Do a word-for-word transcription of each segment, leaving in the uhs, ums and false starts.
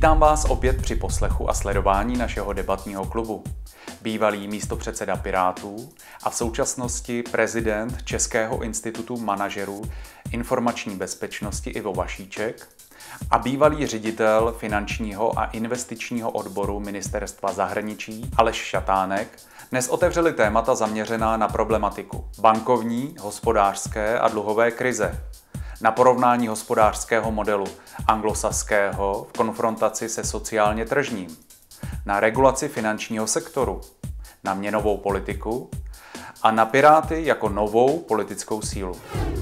Vítám vás opět při poslechu a sledování našeho debatního klubu. Bývalý místopředseda Pirátů a v současnosti prezident Českého institutu manažerů informační bezpečnosti Ivo Vašíček a bývalý ředitel finančního a investičního odboru Ministerstva zahraničí Aleš Šatánek dnes otevřeli témata zaměřená na problematiku bankovní, hospodářské a dluhové krize, na porovnání hospodářského modelu anglosaského v konfrontaci se sociálně tržním, na regulaci finančního sektoru, na měnovou politiku a na Piráty jako novou politickou sílu.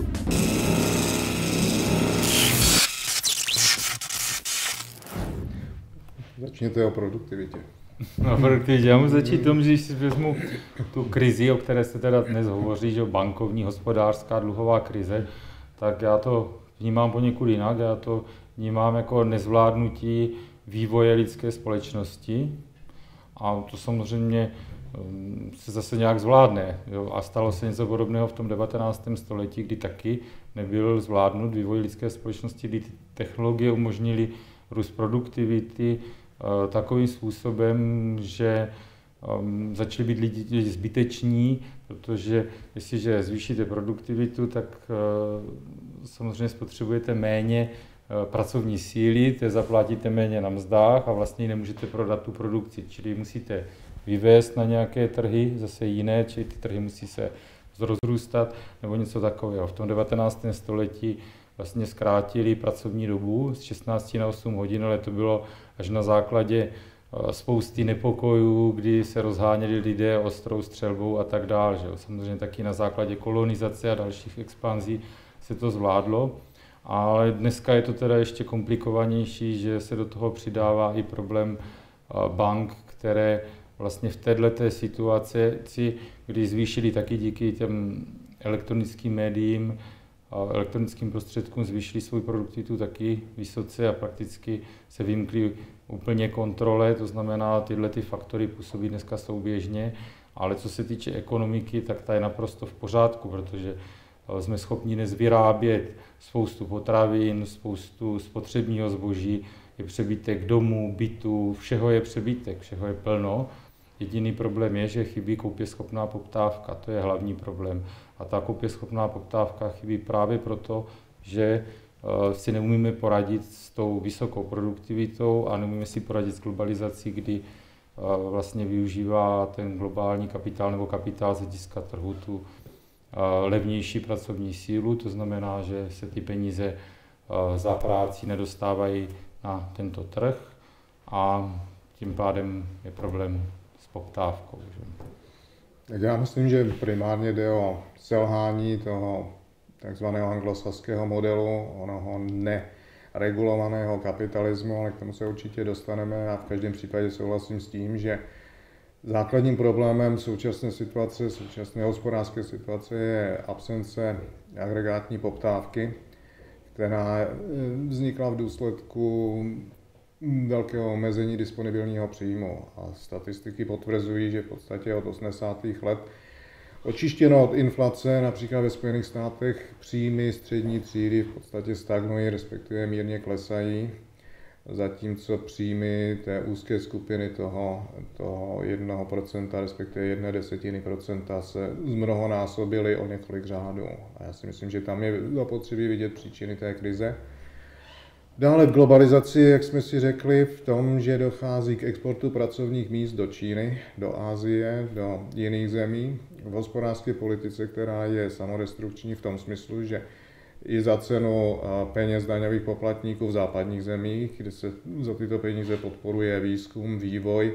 Začněte o produktivitě. No, produktivitě. Já můžu začít tomu, že když si vezmu tu krizi, o které se teda dnes hovoří, že bankovní, hospodářská, dluhová krize, tak já to vnímám poněkud jinak. Já to vnímám jako nezvládnutí vývoje lidské společnosti a to samozřejmě se zase nějak zvládne. Jo? A stalo se něco podobného v tom devatenáctém století, kdy taky nebyl zvládnut vývoj lidské společnosti, kdy technologie umožnily růst produktivity takovým způsobem, že um, začali být lidi, lidi zbyteční, protože jestliže zvýšíte produktivitu, tak uh, samozřejmě spotřebujete méně uh, pracovní síly, te zaplatíte méně na mzdách a vlastně nemůžete prodat tu produkci. Čili musíte vyvést na nějaké trhy, zase jiné, čili ty trhy musí se rozrůstat nebo něco takového. V tom devatenáctém století vlastně zkrátili pracovní dobu z šestnácti na osm hodin, ale to bylo až na základě spousty nepokojů, kdy se rozháněli lidé ostrou střelbou a tak dále. Že? Samozřejmě taky na základě kolonizace a dalších expanzí se to zvládlo. Ale dneska je to teda ještě komplikovanější, že se do toho přidává i problém bank, které vlastně v této situaci, kdy zvýšili taky díky těm elektronickým médiím, elektronickým prostředkům zvýšili svou produktivitu taky vysoce a prakticky se vymkli úplně kontrole, to znamená, tyhle ty faktory působí dneska souběžně, ale co se týče ekonomiky, tak ta je naprosto v pořádku, protože jsme schopni dnes vyrábět spoustu potravin, spoustu spotřebního zboží, je přebytek domů, bytů, všeho je přebytek, všeho je plno. Jediný problém je, že chybí koupěschopná poptávka, to je hlavní problém. A ta koupěschopná poptávka chybí právě proto, že si neumíme poradit s tou vysokou produktivitou a neumíme si poradit s globalizací, kdy vlastně využívá ten globální kapitál nebo kapitál z hlediska trhu tu levnější pracovní sílu. To znamená, že se ty peníze za práci nedostávají na tento trh a tím pádem je problém s poptávkou. Tak já myslím, že primárně jde o selhání toho takzvaného anglosaského modelu, onoho neregulovaného kapitalismu, ale k tomu se určitě dostaneme a v každém případě souhlasím s tím, že základním problémem současné situace, současné hospodářské situace je absence agregátní poptávky, která vznikla v důsledku velkého omezení disponibilního příjmu. A statistiky potvrzují, že v podstatě od osmdesátých let očištěno od inflace, například ve Spojených státech, příjmy střední třídy v podstatě stagnují, respektive mírně klesají, zatímco příjmy té úzké skupiny toho, toho jednoho procenta, respektive jedné desetiny procenta se zmnohonásobily o několik řádů. A já si myslím, že tam je zapotřebí vidět příčiny té krize. Dále v globalizaci, jak jsme si řekli, v tom, že dochází k exportu pracovních míst do Číny, do Asie, do jiných zemí, v hospodářské politice, která je samodestrukční v tom smyslu, že i za cenu peněz daňových poplatníků v západních zemích, kde se za tyto peníze podporuje výzkum, vývoj,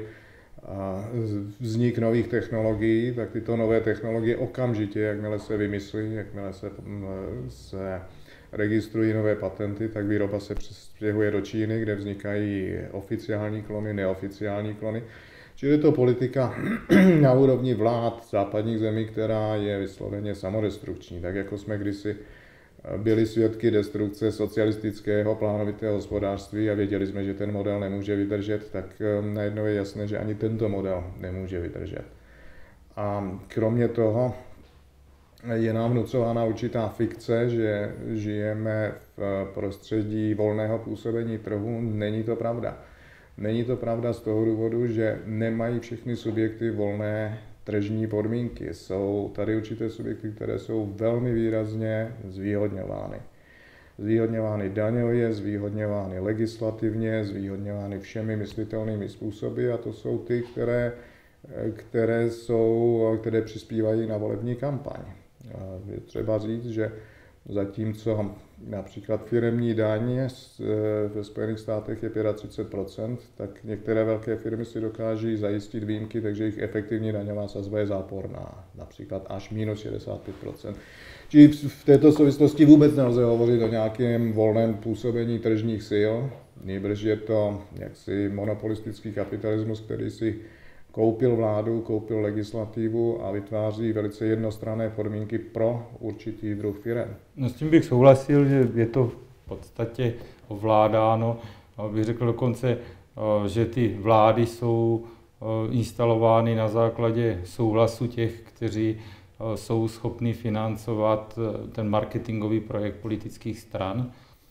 vznik nových technologií, tak tyto nové technologie okamžitě, jakmile se vymyslí, jakmile se, se registrují nové patenty, tak výroba se přestěhuje do Číny, kde vznikají oficiální klony, neoficiální klony. Čili je to politika na úrovni vlád západních zemí, která je vysloveně samodestrukční, tak jako jsme kdysi byli svědky destrukce socialistického plánovitého hospodářství a věděli jsme, že ten model nemůže vydržet, tak najednou je jasné, že ani tento model nemůže vydržet. A kromě toho je nám vnucována určitá fikce, že žijeme v prostředí volného působení trhu. Není to pravda. Není to pravda z toho důvodu, že nemají všechny subjekty volné tržní podmínky. Jsou tady určité subjekty, které jsou velmi výrazně zvýhodňovány. Zvýhodňovány daňově, zvýhodňovány legislativně, zvýhodňovány všemi myslitelnými způsoby a to jsou ty, které, které, jsou, které přispívají na volební kampaň. Je třeba říct, že zatímco například firemní daň ve Spojených státech je třicet pět procent, tak některé velké firmy si dokáží zajistit výjimky, takže jejich efektivní daňová sazba je záporná, například až minus šedesát pět procent. Čili v této souvislosti vůbec nelze hovořit o nějakém volném působení tržních sil, nýbrž je to jaksi monopolistický kapitalismus, který si koupil vládu, koupil legislativu a vytváří velice jednostranné podmínky pro určitý druh firem. No s tím bych souhlasil, že je to v podstatě ovládáno. Bych řekl dokonce, že ty vlády jsou instalovány na základě souhlasu těch, kteří jsou schopni financovat ten marketingový projekt politických stran.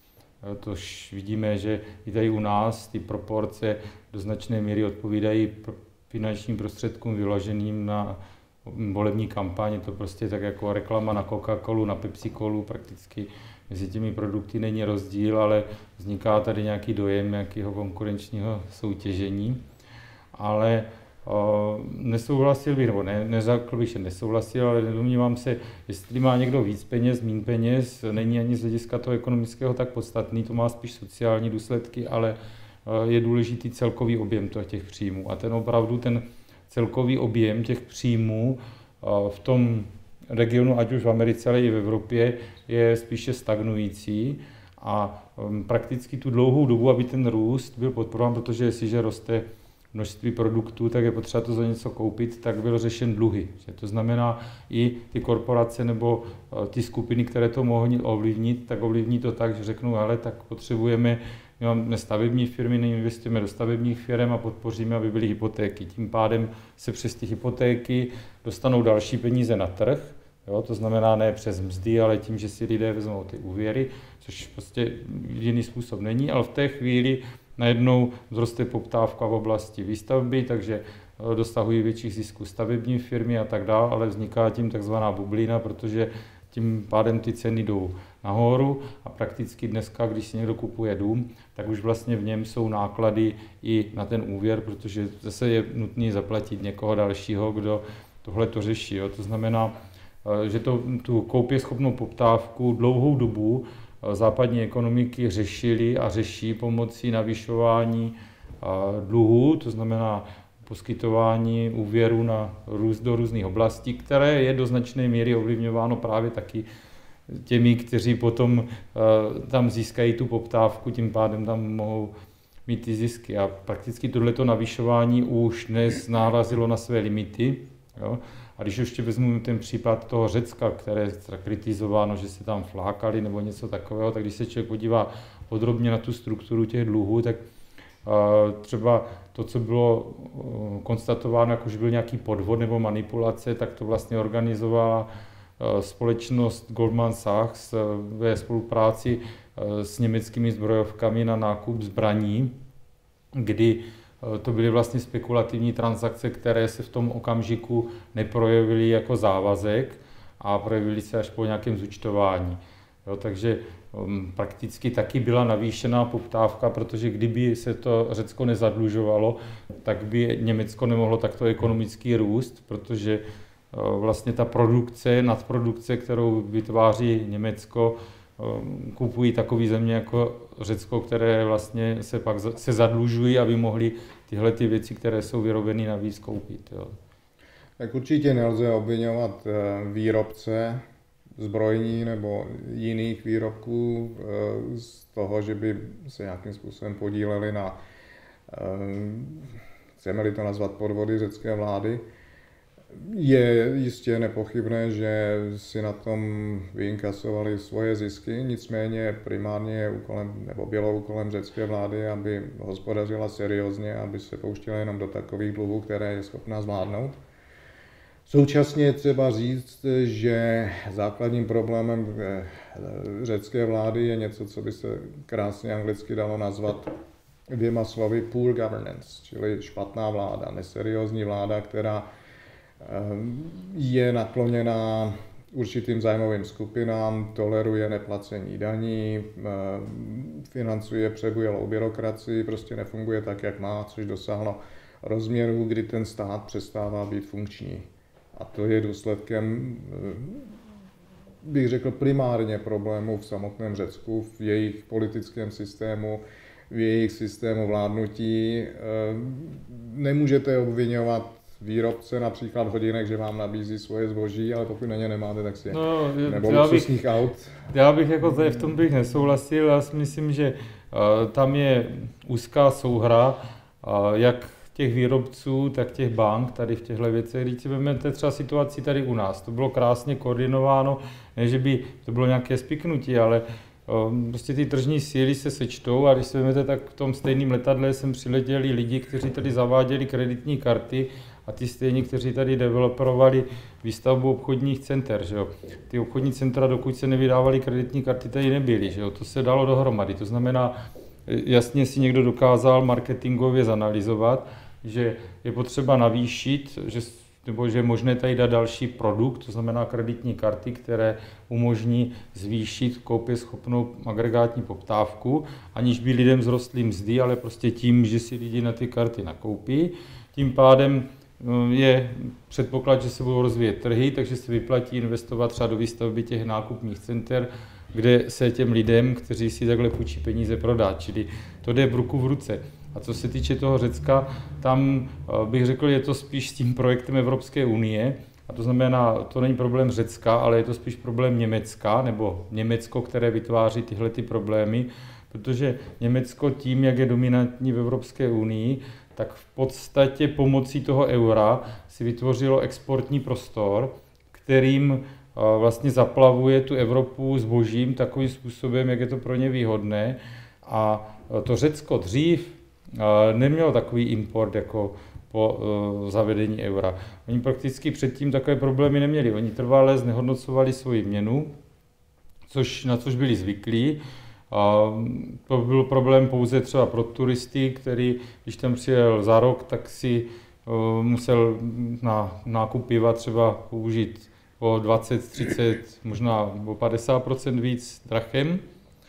Tož vidíme, že i tady u nás ty proporce do značné míry odpovídají finančním prostředkům vyloženým na volební kampaň. Je to prostě tak jako reklama na Coca-Colu, na Pepsi-Colu, prakticky mezi těmi produkty není rozdíl, ale vzniká tady nějaký dojem nějakého konkurenčního soutěžení. Ale o, nesouhlasil bych, nebo ne, neřekl bych, že nesouhlasil, ale nedomnívám se, jestli má někdo víc peněz, míň peněz, není ani z hlediska toho ekonomického tak podstatný, to má spíš sociální důsledky, ale je důležitý celkový objem těch příjmů. A ten opravdu, ten celkový objem těch příjmů v tom regionu, ať už v Americe, ale i v Evropě, je spíše stagnující. A prakticky tu dlouhou dobu, aby ten růst byl podporován, protože jestliže roste množství produktů, tak je potřeba to za něco koupit, tak byl řešen dluhy. To znamená, i ty korporace nebo ty skupiny, které to mohou ovlivnit, tak ovlivní to tak, že řeknou, hele, tak potřebujeme, my máme stavební firmy, investujeme do stavebních firm a podpoříme, aby byly hypotéky. Tím pádem se přes ty hypotéky dostanou další peníze na trh, jo? To znamená ne přes mzdy, ale tím, že si lidé vezmou ty úvěry, což prostě jiný způsob není, ale v té chvíli najednou vzroste poptávka v oblasti výstavby, takže dosahují větších zisků stavební firmy a tak dále, ale vzniká tím takzvaná bublina, protože tím pádem ty ceny jdou nahoru a prakticky dneska, když si někdo kupuje dům, tak už vlastně v něm jsou náklady i na ten úvěr, protože zase je nutné zaplatit někoho dalšího, kdo tohle to řeší. Jo. To znamená, že to, tu koupěschopnou poptávku dlouhou dobu západní ekonomiky řešily a řeší pomocí navyšování dluhů, to znamená poskytování úvěru na růst do různých oblastí, které je do značné míry ovlivňováno právě taky těmi, kteří potom uh, tam získají tu poptávku, tím pádem tam mohou mít ty zisky. A prakticky tohleto navyšování už dnes narazilo na své limity. Jo? A když ještě vezmu ten případ toho Řecka, které je kritizováno, že se tam flákali nebo něco takového, tak když se člověk podívá podrobně na tu strukturu těch dluhů, tak třeba to, co bylo konstatováno, jako že byl nějaký podvod nebo manipulace, tak to vlastně organizovala společnost Goldman Sachs ve spolupráci s německými zbrojovkami na nákup zbraní, kdy to byly vlastně spekulativní transakce, které se v tom okamžiku neprojevily jako závazek a projevily se až po nějakém zúčtování. Jo, takže um, prakticky taky byla navýšená poptávka, protože kdyby se to Řecko nezadlužovalo, tak by Německo nemohlo takto ekonomický růst, protože uh, vlastně ta produkce, nadprodukce, kterou vytváří Německo, um, kupují takové země jako Řecko, které vlastně se pak za, se zadlužují, aby mohly tyhle ty věci, které jsou vyrobeny, navíc koupit. Jo. Tak určitě nelze obviňovat výrobce zbrojní nebo jiných výrobků z toho, že by se nějakým způsobem podíleli na, chceme-li to nazvat, podvody řecké vlády. Je jistě nepochybné, že si na tom vyinkasovali svoje zisky, nicméně primárně je úkolem, nebo bylo úkolem řecké vlády, aby hospodařila seriózně, aby se pouštěla jenom do takových dluhů, které je schopná zvládnout. Současně je třeba říct, že základním problémem řecké vlády je něco, co by se krásně anglicky dalo nazvat dvěma slovy poor governance, čili špatná vláda, neseriózní vláda, která je nakloněná určitým zájmovým skupinám, toleruje neplacení daní, financuje přebujelou byrokracii, prostě nefunguje tak, jak má, což dosáhlo rozměru, kdy ten stát přestává být funkční. A to je důsledkem, bych řekl, primárně problémů v samotném Řecku, v jejich politickém systému, v jejich systému vládnutí. Nemůžete obvinovat výrobce například hodinek, že vám nabízí svoje zboží, ale pokud na ně nemáte, tak si je. No, nebo luxusních aut. Já bych jako tady v tom bych nesouhlasil. Já si myslím, že uh, tam je úzká souhra, uh, jak těch výrobců, tak těch bank tady v těchto věcech. Když si vezmete třeba situaci tady u nás, to bylo krásně koordinováno, ne, že by to bylo nějaké spiknutí, ale um, prostě ty tržní síly se sečtou a když si vezmete, tak v tom stejném letadle sem přiletěli lidi, kteří tady zaváděli kreditní karty a ty stejní, kteří tady developerovali výstavbu obchodních center. Že jo. Ty obchodní centra, dokud se nevydávaly kreditní karty, tady nebyly. Že jo. To se dalo dohromady. To znamená, jasně si někdo dokázal marketingově zanalyzovat, že je potřeba navýšit, že, nebo že je možné tady dát další produkt, to znamená kreditní karty, které umožní zvýšit koupěschopnou agregátní poptávku, aniž by lidem vzrostly mzdy, ale prostě tím, že si lidi na ty karty nakoupí. Tím pádem je předpoklad, že se budou rozvíjet trhy, takže se vyplatí investovat třeba do výstavby těch nákupních center, kde se těm lidem, kteří si takhle půjčí peníze, prodá. Čili to jde v ruku v ruce. A co se týče toho Řecka, tam bych řekl, je to spíš s tím projektem Evropské unie. A to znamená, to není problém Řecka, ale je to spíš problém Německa, nebo Německo, které vytváří tyhle ty problémy, protože Německo tím, jak je dominantní v Evropské unii, tak v podstatě pomocí toho eura si vytvořilo exportní prostor, kterým vlastně zaplavuje tu Evropu zbožím takovým způsobem, jak je to pro ně výhodné. A to Řecko dřív nemělo takový import jako po zavedení eura. Oni prakticky předtím takové problémy neměli. Oni trvale znehodnocovali svoji měnu, což, na což byli zvyklí. A to byl problém pouze třeba pro turisty, který, když tam přijel za rok, tak si uh, musel na nákup piva třeba použít o dvacet, třicet, možná o padesát procent víc drachem.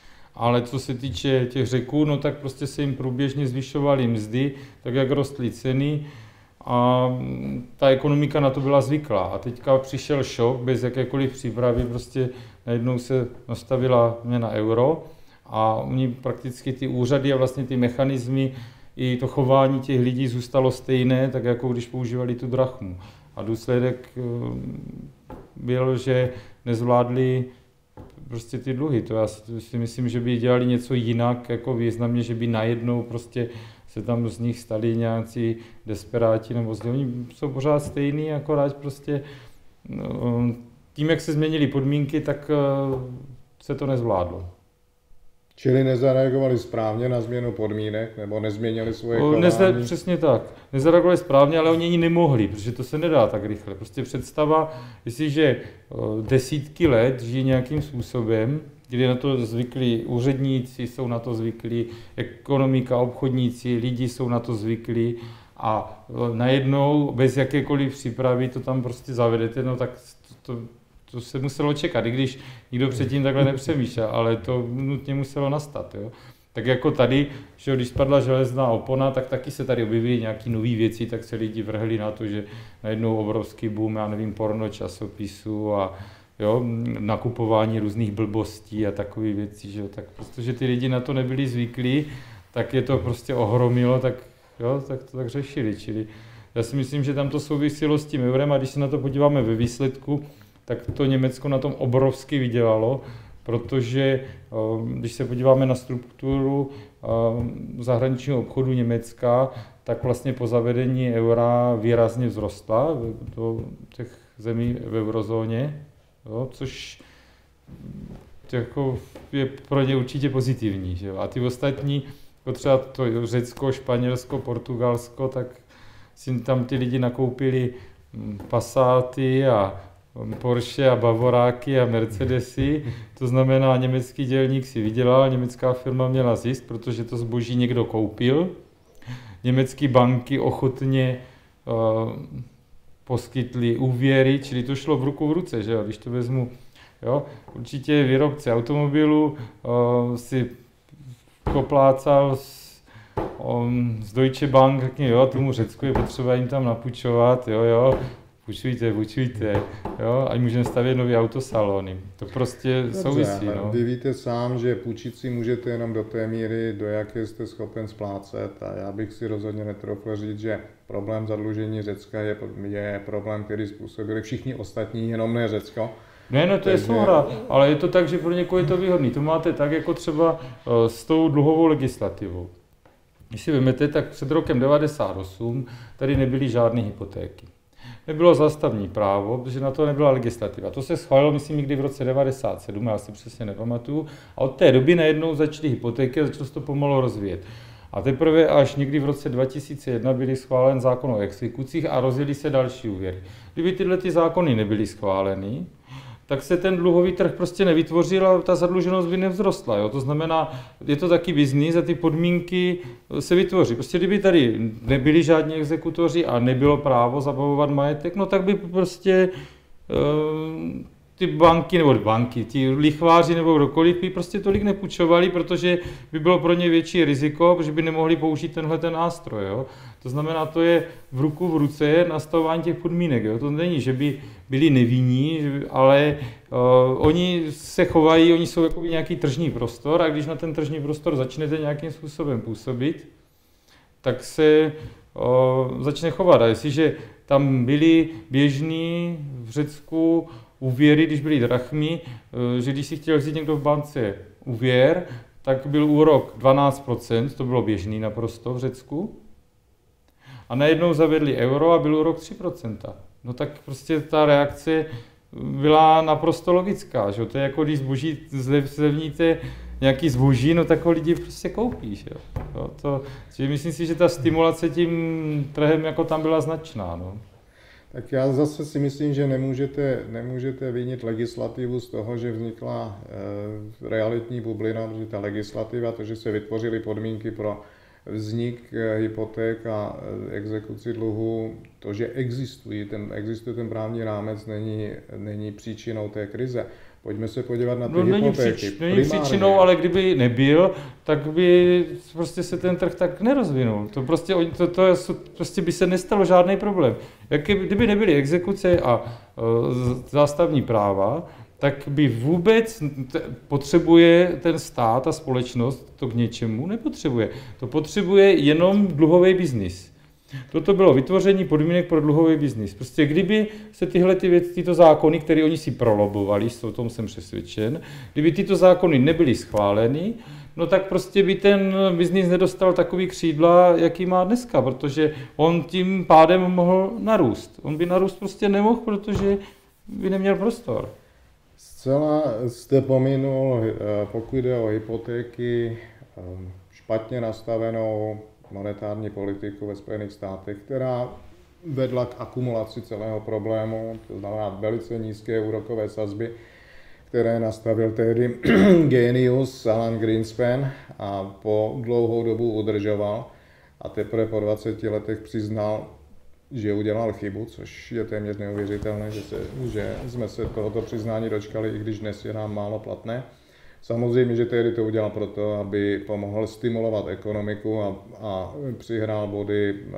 Ale co se týče těch Řeků, no tak prostě se jim průběžně zvyšovaly mzdy, tak jak rostly ceny a ta ekonomika na to byla zvyklá. A teďka přišel šok bez jakékoliv přípravy, prostě najednou se nastavila měna euro. A oni prakticky ty úřady a vlastně ty mechanismy i to chování těch lidí zůstalo stejné, tak jako když používali tu drachmu. A důsledek byl, že nezvládli prostě ty dluhy. To já si myslím, že by dělali něco jinak, jako významně, že by najednou prostě se tam z nich stali nějací desperáti nebo zde. Oni jsou pořád stejný, akorát prostě tím, jak se změnily podmínky, tak se to nezvládlo. Čili nezareagovali správně na změnu podmínek, nebo nezměnili svoje chování? Nezde, přesně tak. Nezareagovali správně, ale oni ani nemohli, protože to se nedá tak rychle. Prostě představa, jestliže desítky let žijí nějakým způsobem, kdy na to zvyklí úředníci, jsou na to zvyklí, ekonomika, obchodníci, lidi jsou na to zvyklí a najednou bez jakékoliv přípravy to tam prostě zavedete, no tak to, to To se muselo čekat, i když nikdo předtím takhle nepřemýšlel, ale to nutně muselo nastat. Jo. Tak jako tady, že když spadla železná opona, tak taky se tady objevily nějaké nové věci, tak se lidi vrhli na to, že najednou obrovský boom, já nevím, porno časopisů a jo, nakupování různých blbostí a takové věci. Že jo. Tak protože ty lidi na to nebyli zvyklí, tak je to prostě ohromilo, tak, jo, tak to tak řešili. Čili já si myslím, že tam to souviselo s tím eurem a když se na to podíváme ve výsledku, tak to Německo na tom obrovsky vydělalo, protože když se podíváme na strukturu zahraničního obchodu Německa, tak vlastně po zavedení eura výrazně vzrostla do těch zemí v eurozóně, jo, což jako je pro ně určitě pozitivní. Že jo. A ty ostatní, jako třeba to Řecko, Španělsko, Portugalsko, tak si tam ty lidi nakoupili Passaty a Porsche a Bavoráky a Mercedesy, to znamená, německý dělník si vydělal, německá firma měla zisk, protože to zboží někdo koupil. Německé banky ochotně uh, poskytly úvěry, čili to šlo v ruku v ruce, že jo? Když to vezmu, jo? Určitě výrobce automobilů uh, si koplácal s, um, z Deutsche Bank, řekně, jo, tomu Řecku je potřeba jim tam napůjčovat, jo, jo, půjčujte, půjčujte, jo, ať můžeme stavět nové autosalony. To prostě dobře, souvisí, no. Vy víte sám, že půjčit si můžete jenom do té míry, do jaké jste schopen splácet, a já bych si rozhodně netroufl říct, že problém zadlužení Řecka je, je problém, který způsobili všichni ostatní, jenom ne Řecko. Ne, no to Takže... je souhra, ale je to tak, že pro někoho je to výhodný. To máte tak, jako třeba s tou dluhovou legislativou. Když si vezmete, tak před rokem devadesát osm tady nebyly žádné hypotéky. Nebylo zástavní právo, protože na to nebyla legislativa. To se schválilo, myslím, někdy v roce devadesát sedm, já si přesně nepamatuju. A od té doby najednou začaly hypotéky a začalo se to pomalu rozvíjet. A teprve až někdy v roce dva tisíce jedna byly schválen zákon o exekucích a rozjeli se další úvěry. Kdyby tyhle ty zákony nebyly schváleny, tak se ten dluhový trh prostě nevytvořil a ta zadluženost by nevzrostla. Jo? To znamená, je to taky biznis a ty podmínky se vytvoří. Prostě kdyby tady nebyli žádní exekutoři a nebylo právo zabavovat majetek, no tak by prostě uh, ty banky, nebo banky, ti lichváři nebo kdokoliv by prostě tolik nepůjčovali, protože by bylo pro ně větší riziko, protože by nemohli použít tenhle ten nástroj. Jo? To znamená, to je v ruku v ruce nastavování těch podmínek. Jo? To není, že by byli nevinní, ale uh, oni se chovají, oni jsou jako nějaký tržní prostor a když na ten tržní prostor začnete nějakým způsobem působit, tak se uh, začne chovat. A jestliže tam byli běžní v Řecku úvěry, když byly drachmy, že když si chtěl vzít někdo v bance úvěr, tak byl úrok dvanáct procent, to bylo běžný naprosto v Řecku. A najednou zavedli euro a byl úrok tři procenta. No tak prostě ta reakce byla naprosto logická, že? To je jako když zboží zlevníte nějaký zboží, no tak ho lidi prostě koupí, že? Jo, to, myslím si, že ta stimulace tím trhem jako tam byla značná, no. Tak já zase si myslím, že nemůžete, nemůžete vinit legislativu z toho, že vznikla e, realitní bublina, protože ta legislativa, to, že se vytvořily podmínky pro vznik e, hypoték a e, exekuci dluhu, to, že existují, ten, existuje ten právní rámec, není, není příčinou té krize. Pojďme se podívat na ty no, hypotéky. Není, příč, není příčinou, ale kdyby nebyl, tak by prostě se ten trh tak nerozvinul. To prostě, to, to, prostě by se nestalo žádný problém. Jak kdyby nebyly exekuce a uh, zástavní práva, tak by vůbec t- potřebuje ten stát a společnost to k něčemu nepotřebuje. To potřebuje jenom dluhový biznis. Toto bylo vytvoření podmínek pro dluhový biznis. Prostě kdyby se tyhle ty věci, tyto zákony, které oni si prolobovali, o tom jsem přesvědčen, kdyby tyto zákony nebyly schváleny, no tak prostě by ten biznis nedostal takový křídla, jaký má dneska, protože on tím pádem mohl narůst. On by narůst prostě nemohl, protože by neměl prostor. Zcela jste pominul, pokud jde o hypotéky, špatně nastavenou monetární politiku ve Spojených státech, která vedla k akumulaci celého problému, to znamená velice nízké úrokové sazby, které nastavil tehdy genius Alan Greenspan a po dlouhou dobu udržoval a teprve po dvaceti letech přiznal, že udělal chybu, což je téměř neuvěřitelné, že, se, že jsme se tohoto přiznání dočkali, i když dnes je nám málo platné. Samozřejmě, že tehdy to udělal proto, aby pomohl stimulovat ekonomiku a, a přihrál body e,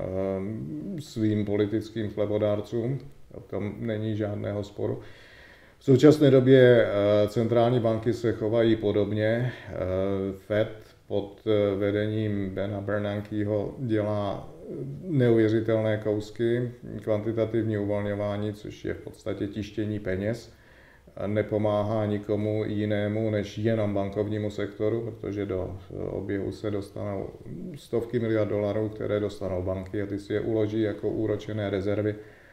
svým politickým chlebodárcům. O tom není žádného sporu. V současné době e, centrální banky se chovají podobně. E, Fed pod vedením Bena Bernankeho dělá neuvěřitelné kousky, kvantitativní uvolňování, což je v podstatě tištění peněz. Nepomáhá nikomu jinému než jenom bankovnímu sektoru, protože do oběhu se dostanou stovky miliard dolarů, které dostanou banky a ty si je uloží jako úročené rezervy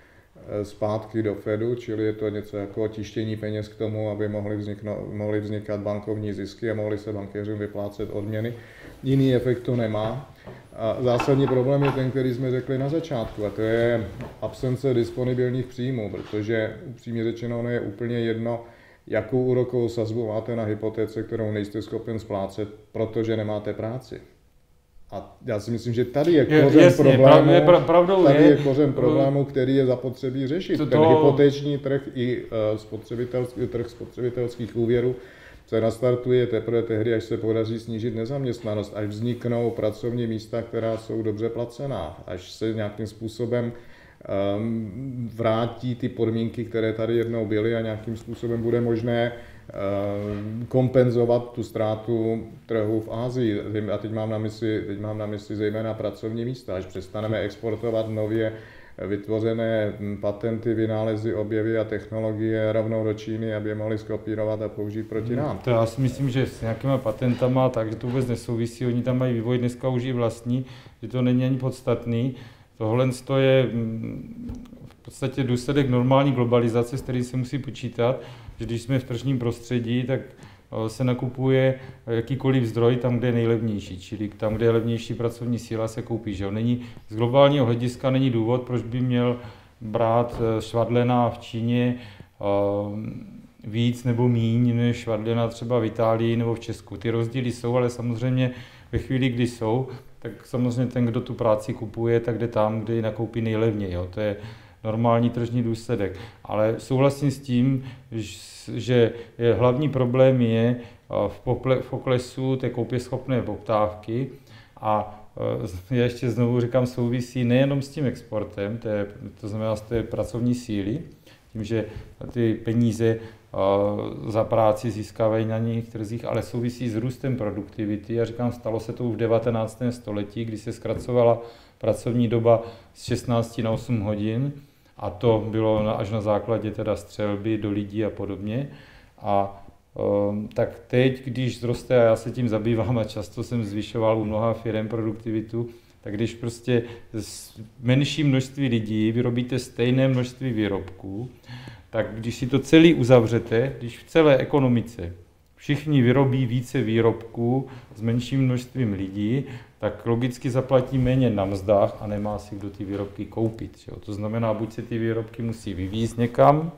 zpátky do Fedu, čili je to něco jako tištění peněz k tomu, aby mohly, vzniknout, mohly vznikat bankovní zisky a mohly se bankéřům vyplácet odměny. Jiný efekt to nemá. A zásadní problém je ten, který jsme řekli na začátku, a to je absence disponibilních příjmů, protože upřímně řečeno ono je úplně jedno, jakou úrokovou sazbu máte na hypotéce, kterou nejste schopen splácet, protože nemáte práci. A já si myslím, že tady je kořen Jasně, problému, je, pravdou tady je, je kořen problému, který je zapotřebí řešit. To, Ten hypoteční trh i uh, spotřebitelský, trh spotřebitelských úvěrů se nastartuje teprve tehdy, až se podaří snížit nezaměstnanost, až vzniknou pracovní místa, která jsou dobře placená, až se nějakým způsobem um, vrátí ty podmínky, které tady jednou byly a nějakým způsobem bude možné um, kompenzovat tu ztrátu trhu v Asii. A teď mám na mysli, teď mám na mysli zejména pracovní místa, až přestaneme exportovat nově vytvořené patenty, vynálezy, objevy a technologie rovnou do Číny, aby je mohli skopírovat a použít proti nám. To já si myslím, že s nějakýma patentama, takže to vůbec nesouvisí, oni tam mají vývoj dneska už i vlastní, že to není ani podstatný. Tohle je v podstatě důsledek normální globalizace, s který se musí počítat, že když jsme v tržním prostředí, tak se nakupuje jakýkoliv zdroj tam, kde je nejlevnější, čili tam, kde je levnější pracovní síla, se koupí. Že? Není, z globálního hlediska není důvod, proč by měl brát švadlena v Číně víc nebo míň než švadlena třeba v Itálii nebo v Česku. Ty rozdíly jsou, ale samozřejmě ve chvíli, kdy jsou, tak samozřejmě ten, kdo tu práci kupuje, tak jde tam, kde ji nakoupí nejlevněji. Jo? To je normální tržní důsledek. Ale souhlasím s tím, že je, hlavní problém je v, pokle, v poklesu té koupěschopné poptávky a já ještě znovu říkám, souvisí nejenom s tím exportem, to, je, to znamená z té pracovní síly, tím, že ty peníze za práci získávají na jiných trzích, ale souvisí s růstem produktivity. Já říkám, stalo se to už v devatenáctém století, kdy se zkracovala pracovní doba z šestnácti na osm hodin, a to bylo až na základě teda střelby do lidí a podobně. A um, tak teď, když zroste, a já se tím zabývám a často jsem zvyšoval u mnoha firem produktivitu, tak když prostě z menší množství lidí vyrobíte stejné množství výrobků, tak když si to celý uzavřete, když v celé ekonomice všichni vyrobí více výrobků s menším množstvím lidí, tak logicky zaplatí méně na mzdách a nemá si kdo ty výrobky koupit. Že? To znamená, buď se ty výrobky musí vyvízt někam.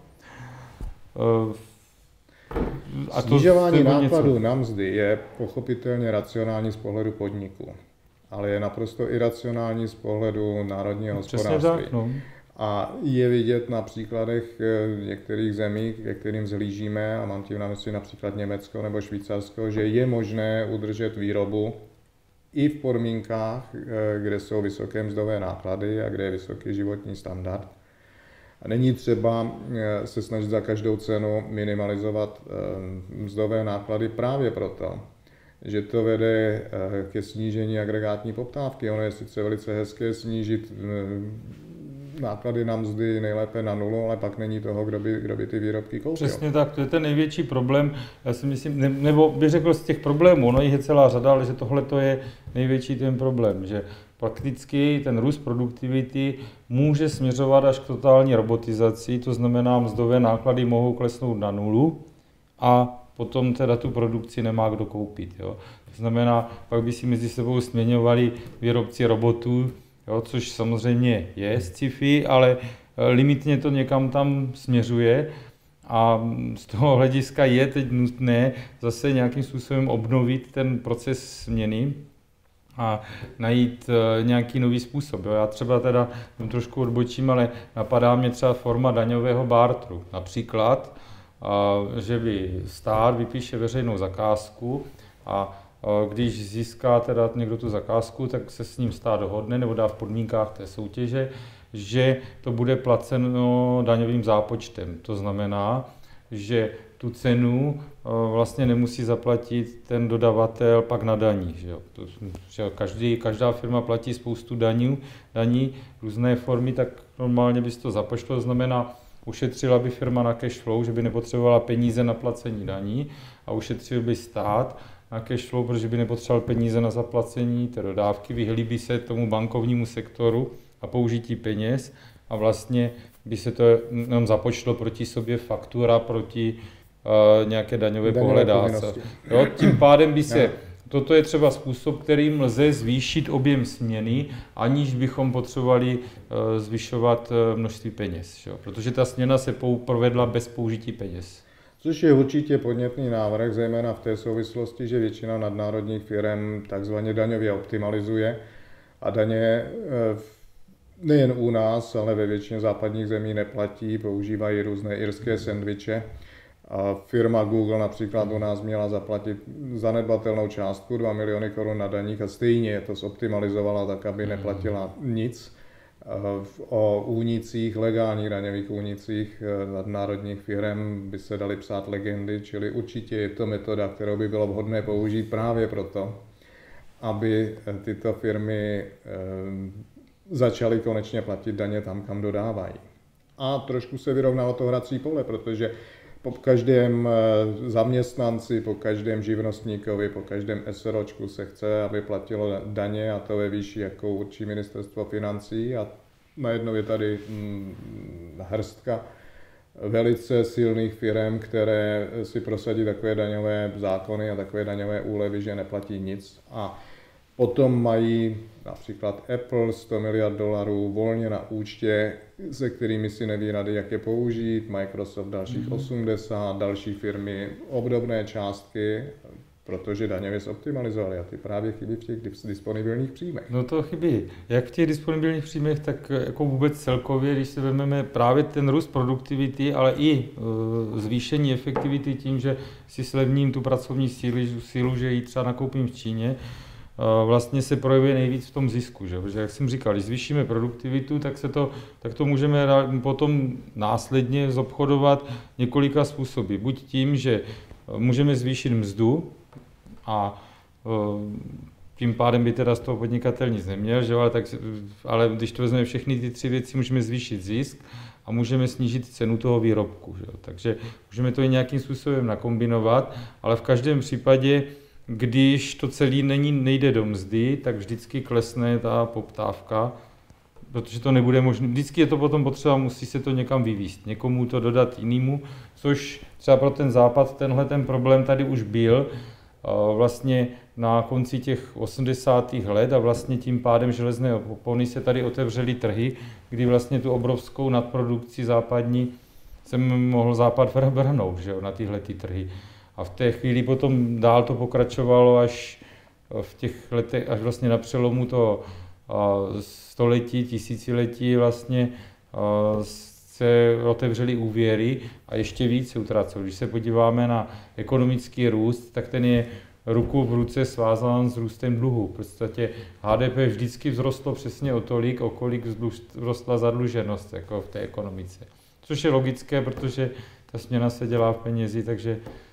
A Snižování nákladů na mzdy je pochopitelně racionální z pohledu podniku, ale je naprosto iracionální z pohledu národního hospodářství. Tak, no. A je vidět na příkladech některých zemí, ke kterým zhlížíme, a mám tím na mysli například Německo nebo Švýcarsko, že je možné udržet výrobu i v podmínkách, kde jsou vysoké mzdové náklady a kde je vysoký životní standard. A není třeba se snažit za každou cenu minimalizovat mzdové náklady právě proto, že to vede ke snížení agregátní poptávky. Ono je sice velice hezké snížit náklady na mzdy nejlépe na nulu, ale pak není toho, kdo by, kdo by ty výrobky koupil. Přesně tak, to je ten největší problém, já si myslím, ne, nebo bych řekl z těch problémů, no jich je celá řada, ale že tohle to je největší ten problém, že prakticky ten růst produktivity může směřovat až k totální robotizaci, to znamená, mzdové náklady mohou klesnout na nulu a potom teda tu produkci nemá kdo koupit. Jo. To znamená, pak by si mezi sebou směňovali výrobci robotů, jo, což samozřejmě je sci-fi, ale limitně to někam tam směřuje a z toho hlediska je teď nutné zase nějakým způsobem obnovit ten proces změny a najít nějaký nový způsob. Jo. Já třeba teda trošku odbočím, ale napadá mě třeba forma daňového barteru. Například, že by stát vypíše veřejnou zakázku a když získá teda někdo tu zakázku, tak se s ním stát dohodne nebo dá v podmínkách té soutěže, že to bude placeno daňovým zápočtem. To znamená, že tu cenu vlastně nemusí zaplatit ten dodavatel pak na daních. Že jo? To, že každý, každá firma platí spoustu daní, daní, různé formy, tak normálně by se to započtlo. To znamená, ušetřila by firma na cash flow, že by nepotřebovala peníze na placení daní a ušetřil by stát na cash flow, protože by nepotřeboval peníze na zaplacení té dodávky, vyhli by se tomu bankovnímu sektoru a použití peněz a vlastně by se to jenom započtlo proti sobě faktura, proti uh, nějaké daňové pohledávce. Jo, tím pádem by se toto je třeba způsob, kterým lze zvýšit objem směny, aniž bychom potřebovali zvyšovat množství peněz, že? Protože ta směna se provedla bez použití peněz. Což je určitě podnětný návrh, zejména v té souvislosti, že většina nadnárodních firm takzvaně daňově optimalizuje a daně nejen u nás, ale ve většině západních zemí neplatí, používají různé irské sendviče. A firma Google například u nás měla zaplatit zanedbatelnou částku dva miliony korun na daních a stejně to zoptimalizovala tak, aby neplatila nic. O únicích, legálních daňových únicích nadnárodních firm by se daly psát legendy, čili určitě je to metoda, kterou by bylo vhodné použít právě proto, aby tyto firmy začaly konečně platit daně tam, kam dodávají. A trošku se vyrovnalo to hrací pole, protože po každém zaměstnanci, po každém živnostníkovi, po každém SROčku se chce, aby platilo daně, a to ve výši, jakou určí ministerstvo financí, a najednou je tady hrstka velice silných firm, které si prosadí takové daňové zákony a takové daňové úlevy, že neplatí nic. A potom mají například Apple sto miliard dolarů volně na účtě, se kterými si neví rady, jak je použít, Microsoft dalších mm-hmm. osmdesát, další firmy obdobné částky, protože daňově zoptimalizovali a ty právě chybí v těch disponibilních příjmech. No to chybí. Jak v těch disponibilních příjmech, tak jako vůbec celkově, když si vezmeme právě ten růst produktivity, ale i uh, zvýšení efektivity tím, že si slevním tu pracovní sílu, sílu, že ji třeba nakoupím v Číně, vlastně se projevuje nejvíc v tom zisku, že? Protože jak jsem říkal, když zvýšíme produktivitu, tak, se to, tak to můžeme potom následně zobchodovat několika způsoby. Buď tím, že můžeme zvýšit mzdu a tím pádem by teda z toho podnikatel nic neměl, že? Ale, tak, ale když to vezmeme všechny ty tři věci, můžeme zvýšit zisk a můžeme snížit cenu toho výrobku. Že? Takže můžeme to i nějakým způsobem nakombinovat, ale v každém případě když to celé není, nejde do mzdy, tak vždycky klesne ta poptávka, protože to nebude možné. Vždycky je to potom potřeba, musí se to někam vyvízt, někomu to dodat jinému, což třeba pro ten západ tenhle ten problém tady už byl vlastně na konci těch osmdesátých let a vlastně tím pádem železné opony se tady otevřely trhy, kdy vlastně tu obrovskou nadprodukci západní se mohl západ vrhnout, že jo, na tyhle ty trhy. A v té chvíli potom dál to pokračovalo až v těch letech, až vlastně na přelomu toho století, tisíciletí vlastně se otevřely úvěry a ještě víc se utracelo. Když se podíváme na ekonomický růst, tak ten je ruku v ruce svázán s růstem dluhu. V podstatě H D P vždycky vzrostlo přesně o tolik, o kolik vzrostla zadluženost jako v té ekonomice. Což je logické, protože ta směna se dělá v penězi, takže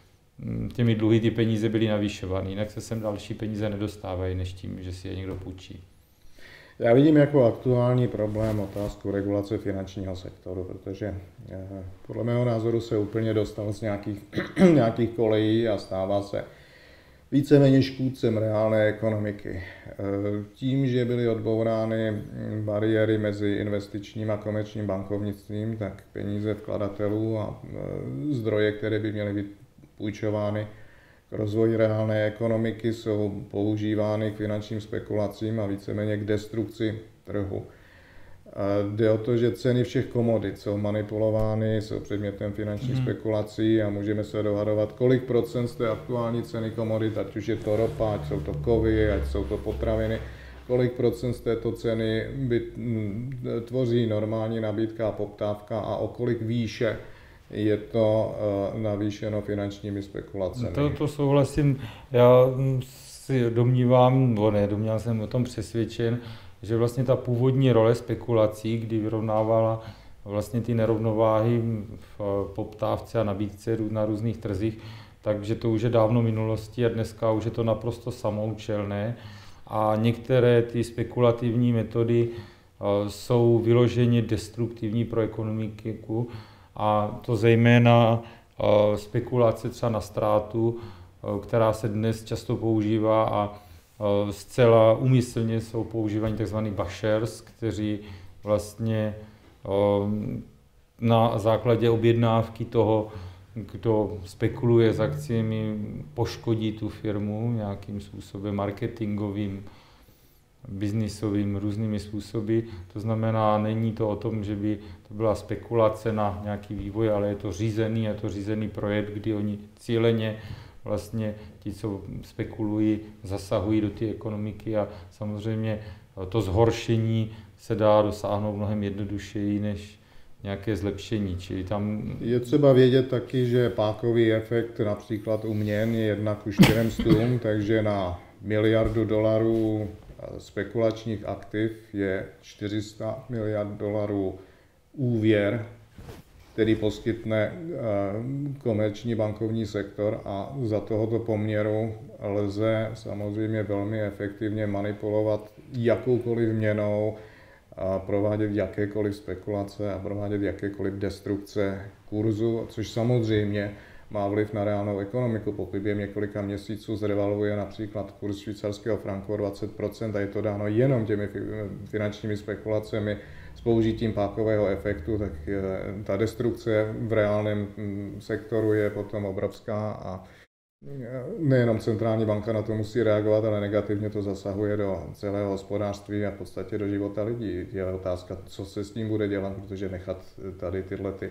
těmi dluhy ty peníze byly navýšovány, jinak se sem další peníze nedostávají, než tím, že si je někdo půjčí. Já vidím jako aktuální problém otázku regulace finančního sektoru, protože podle mého názoru se úplně dostal z nějakých, nějakých kolejí a stává se víceméně škůdcem reálné ekonomiky. Tím, že byly odbourány bariéry mezi investičním a komerčním bankovnictvím, tak peníze vkladatelů a zdroje, které by měly být půjčovány k rozvoji reálné ekonomiky, jsou používány k finančním spekulacím a víceméně k destrukci trhu. Jde o to, že ceny všech komodit jsou manipulovány, jsou předmětem finančních hmm. spekulací a můžeme se dohadovat, kolik procent z té aktuální ceny komodit, ať už je to ropa, ať jsou to kovy, ať jsou to potraviny, kolik procent z této ceny by, tvoří normální nabídka a poptávka a o kolik výše je to uh, navýšeno finančními spekulacemi. To, to souhlasím. Já si domnívám, nebo ne, domnívám jsem o tom přesvědčen, že vlastně ta původní role spekulací, kdy vyrovnávala vlastně ty nerovnováhy v poptávce a nabídce na různých trzích, takže to už je dávno minulostí a dneska už je to naprosto samoučelné. A některé ty spekulativní metody uh, jsou vyloženě destruktivní pro ekonomiku, a to zejména uh, spekulace třeba na ztrátu, uh, která se dnes často používá a uh, zcela úmyslně jsou používaní tzv. Bashers, kteří vlastně uh, na základě objednávky toho kdo spekuluje s akciemi, poškodí tu firmu nějakým způsobem marketingovým, biznisovým, různými způsoby. To znamená, není to o tom, že by to byla spekulace na nějaký vývoj, ale je to řízený, je to řízený projekt, kdy oni cíleně vlastně ti, co spekulují, zasahují do té ekonomiky a samozřejmě to zhoršení se dá dosáhnout mnohem jednodušeji než nějaké zlepšení. Čili tam... Je třeba vědět taky, že pákový efekt například u měn je jedna ku čtyřem, takže na miliardu dolarů spekulačních aktiv je čtyři sta miliard dolarů úvěr, který poskytne komerční bankovní sektor a za tohoto poměru lze samozřejmě velmi efektivně manipulovat jakoukoliv měnou, a provádět jakékoliv spekulace a provádět jakékoliv destrukce kurzu, což samozřejmě má vliv na reálnou ekonomiku. Pokud během několika měsíců zrevalvuje například kurz švýcarského franku o dvacet procent a je to dáno jenom těmi finančními spekulacemi s použitím pákového efektu, tak ta destrukce v reálném sektoru je potom obrovská a nejenom centrální banka na to musí reagovat, ale negativně to zasahuje do celého hospodářství a v podstatě do života lidí. Je otázka, co se s tím bude dělat, protože nechat tady tyhle ty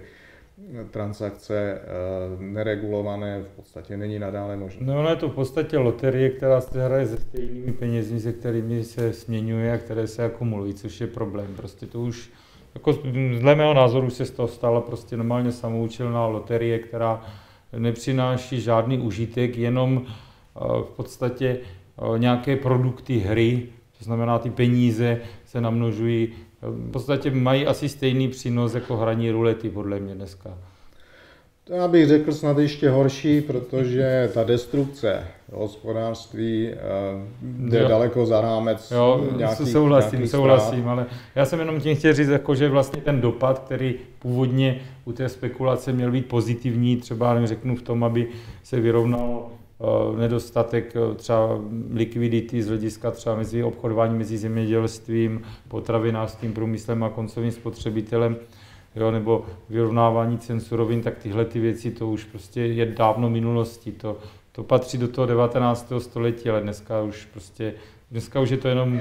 transakce neregulované v podstatě není nadále možné. No, ono je to v podstatě loterie, která se hraje se stejnými penězi, se kterými se směňuje a které se akumulují, což je problém. Prostě to už, jako dle mého názoru se z toho stala prostě normálně samoučelná loterie, která nepřináší žádný užitek, jenom v podstatě nějaké produkty hry, to znamená ty peníze se namnožují, v podstatě mají asi stejný přínos jako hraní rulety podle mě dneska. To já bych řekl snad ještě horší, protože ta destrukce hospodářství jde jo. daleko za rámec jo, nějakých, souhlasím, nějakých souhlasím, ale já jsem jenom tím chtěl říct, jako, že vlastně ten dopad, který původně u té spekulace měl být pozitivní, třeba nevím, řeknu v tom, aby se vyrovnal uh, nedostatek uh, třeba likvidity z hlediska třeba mezi obchodování mezi zemědělstvím, potravinářským průmyslem a koncovým spotřebitelem, jo, nebo vyrovnávání cen surovin, tak tyhle ty věci, to už prostě je dávno minulostí. To, to patří do toho devatenáctého století, ale dneska už prostě, dneska už je to jenom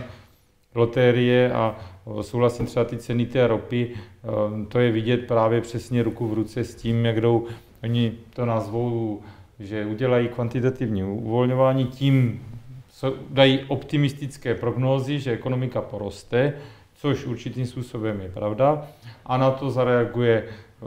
loterie a souhlasím třeba ty ceny té ropy, to je vidět právě přesně ruku v ruce s tím, jak jdou, oni to nazvou, že udělají kvantitativní uvolňování, tím dají optimistické prognózy, že ekonomika poroste, což určitým způsobem je pravda, a na to zareaguje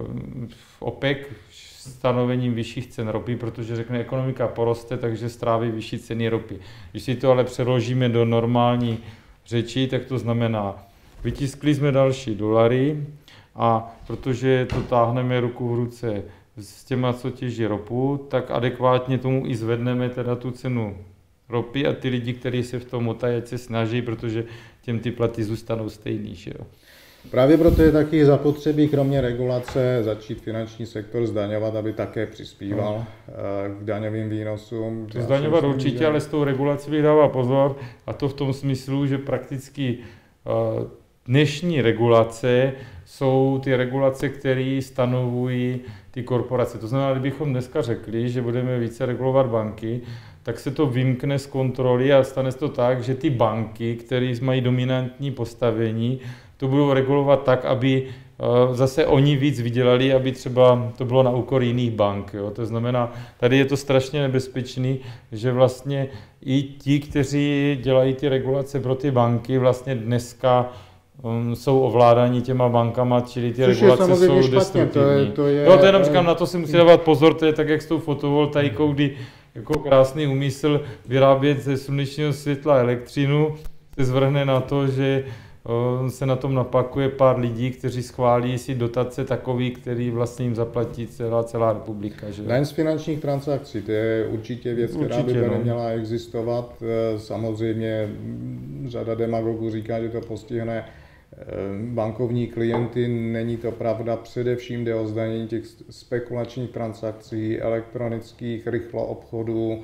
OPEC stanovením vyšších cen ropy, protože řekne, ekonomika poroste, takže stráví vyšší ceny ropy. Když si to ale přeložíme do normální řeči, tak to znamená, vytiskli jsme další dolary a protože to táhneme ruku v ruce s těma, co těží ropu, tak adekvátně tomu i zvedneme teda tu cenu ropy a ty lidi, kteří se v tom motají, se snaží, protože těm ty platy zůstanou stejný. Že jo? Právě proto je taky zapotřebí kromě regulace začít finanční sektor zdaňovat, aby také přispíval no. k daňovým výnosům. To zdaňovat určitě, že... ale s tou regulací bych dával pozor, a to v tom smyslu, že prakticky dnešní regulace jsou ty regulace, které stanovují ty korporace. To znamená, kdybychom dneska řekli, že budeme více regulovat banky, tak se to vymkne z kontroly a stane se to tak, že ty banky, které mají dominantní postavení, to budou regulovat tak, aby zase oni víc vydělali, aby třeba to bylo na úkor jiných bank. Jo. To znamená, tady je to strašně nebezpečný, že vlastně i ti, kteří dělají ty regulace pro ty banky, vlastně dneska um, jsou ovládáni těma bankama, čili ty Což regulace jsou špatně, destruktivní. To je, to je, jo, to jenom říkám, na to si musí dávat pozor, to je tak, jak s tou fotovoltaikou, kdy jako krásný úmysl vyrábět ze slunečního světla elektřinu se zvrhne na to, že se na tom napakuje pár lidí, kteří schválí si dotace takový, který vlastně jim zaplatí celá, celá republika. Že? Daň z finančních transakcí, to je určitě věc, určitě, která by to no. neměla existovat. Samozřejmě řada demagogů říká, že to postihne bankovní klienty, není to pravda, především jde o zdanění těch spekulačních transakcí, elektronických rychloobchodů,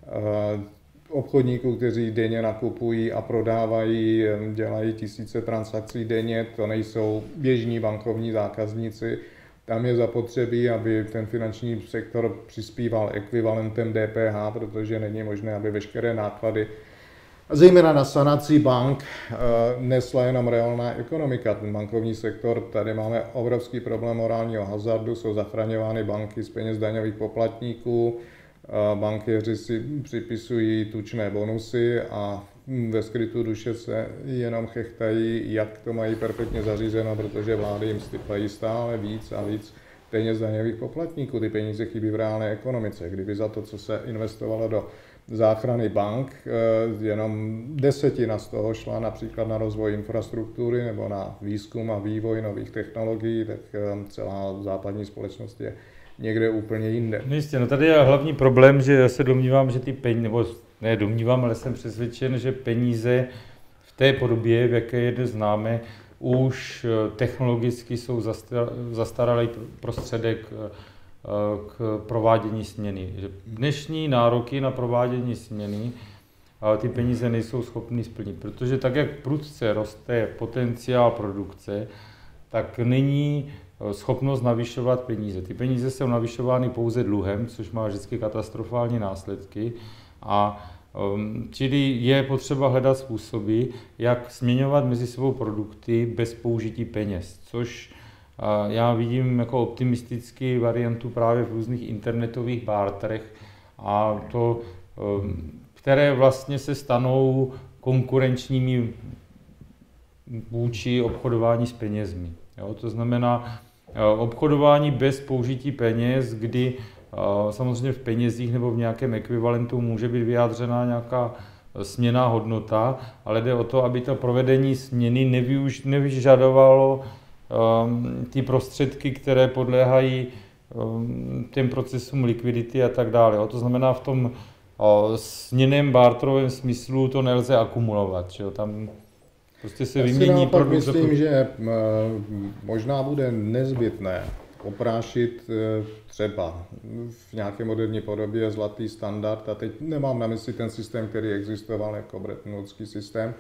obchodníků, kteří denně nakupují a prodávají, dělají tisíce transakcí denně, to nejsou běžní bankovní zákazníci tam je zapotřebí, aby ten finanční sektor přispíval ekvivalentem D P H, protože není možné, aby veškeré náklady, zejména na sanaci bank, nesla jenom reálná ekonomika. Ten bankovní sektor, tady máme obrovský problém morálního hazardu, jsou zachraňovány banky z peněz daňových poplatníků, bankéři si připisují tučné bonusy a ve skrytu duše se jenom chechtají, jak to mají perfektně zařízeno, protože vlády jim sypají stále víc a víc peněz daňových poplatníků. Ty peníze chybí v reálné ekonomice. Kdyby za to, co se investovalo do záchrany bank, jenom desetina z toho šla například na rozvoj infrastruktury nebo na výzkum a vývoj nových technologií, tak celá západní společnost je někde úplně jinde. No jistě, no tady je hlavní problém, že já se domnívám, že ty peníze, nebo ne domnívám, ale jsem přesvědčen, že peníze v té podobě, v jaké je dnes známe, už technologicky jsou zastaralý prostředek k provádění směny. Dnešní nároky na provádění směny ty peníze nejsou schopny splnit, protože tak, jak prudce roste potenciál produkce, tak není schopnost navyšovat peníze. Ty peníze jsou navyšovány pouze dluhem, což má vždycky katastrofální následky. A um, čili je potřeba hledat způsoby, jak směňovat mezi sebou produkty bez použití peněz, což uh, já vidím jako optimistický variantu právě v různých internetových barterech, a to, um, které vlastně se stanou konkurenčními vůči obchodování s penězmi. Jo, to znamená obchodování bez použití peněz, kdy samozřejmě v penězích nebo v nějakém ekvivalentu může být vyjádřena nějaká směnná hodnota, ale jde o to, aby to provedení směny nevyuž, nevyžadovalo um, ty prostředky, které podléhají um, těm procesům likvidity a tak dále. Jo. To znamená, v tom uh, směnném barterovém smyslu to nelze akumulovat. Že jo. Tam prostě se vymění produkt. Myslím, že možná bude nezbytné oprášit třeba v nějaké moderní podobě zlatý standard, a teď nemám na mysli ten systém, který existoval jako Bretton Woodský systém,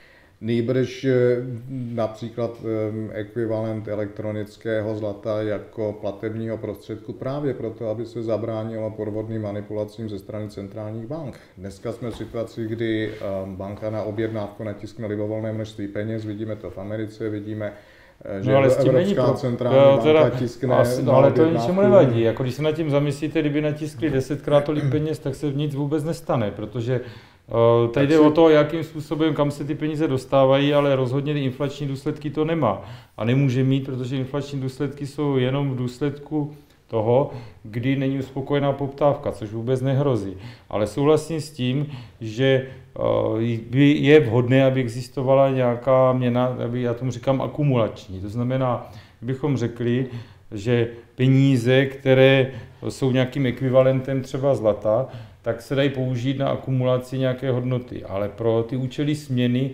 nýbrž například ekvivalent elektronického zlata jako platebního prostředku právě proto, aby se zabránilo podvodným manipulacím ze strany centrálních bank. Dneska jsme v situaci, kdy banka na objednávku natiskne libovolné množství peněz, vidíme to v Americe, vidíme, že no, ale s tím Evropská není centrální pro... banka teda, tiskne asi, na ale to objednávku. ničemu nevadí. Jako když se nad tím zamyslíte, kdyby natiskli desetkrát tolik peněz, tak se nic vůbec nestane, protože Uh, tady jde o to, jakým způsobem, kam se ty peníze dostávají, ale rozhodně ty inflační důsledky to nemá. A nemůže mít, protože inflační důsledky jsou jenom v důsledku toho, kdy není uspokojená poptávka, což vůbec nehrozí. Ale souhlasím s tím, že uh, je vhodné, aby existovala nějaká měna, aby, já tomu říkám, akumulační. To znamená, bychom řekli, že peníze, které jsou nějakým ekvivalentem třeba zlata, tak se dají použít na akumulaci nějaké hodnoty. Ale pro ty účely směny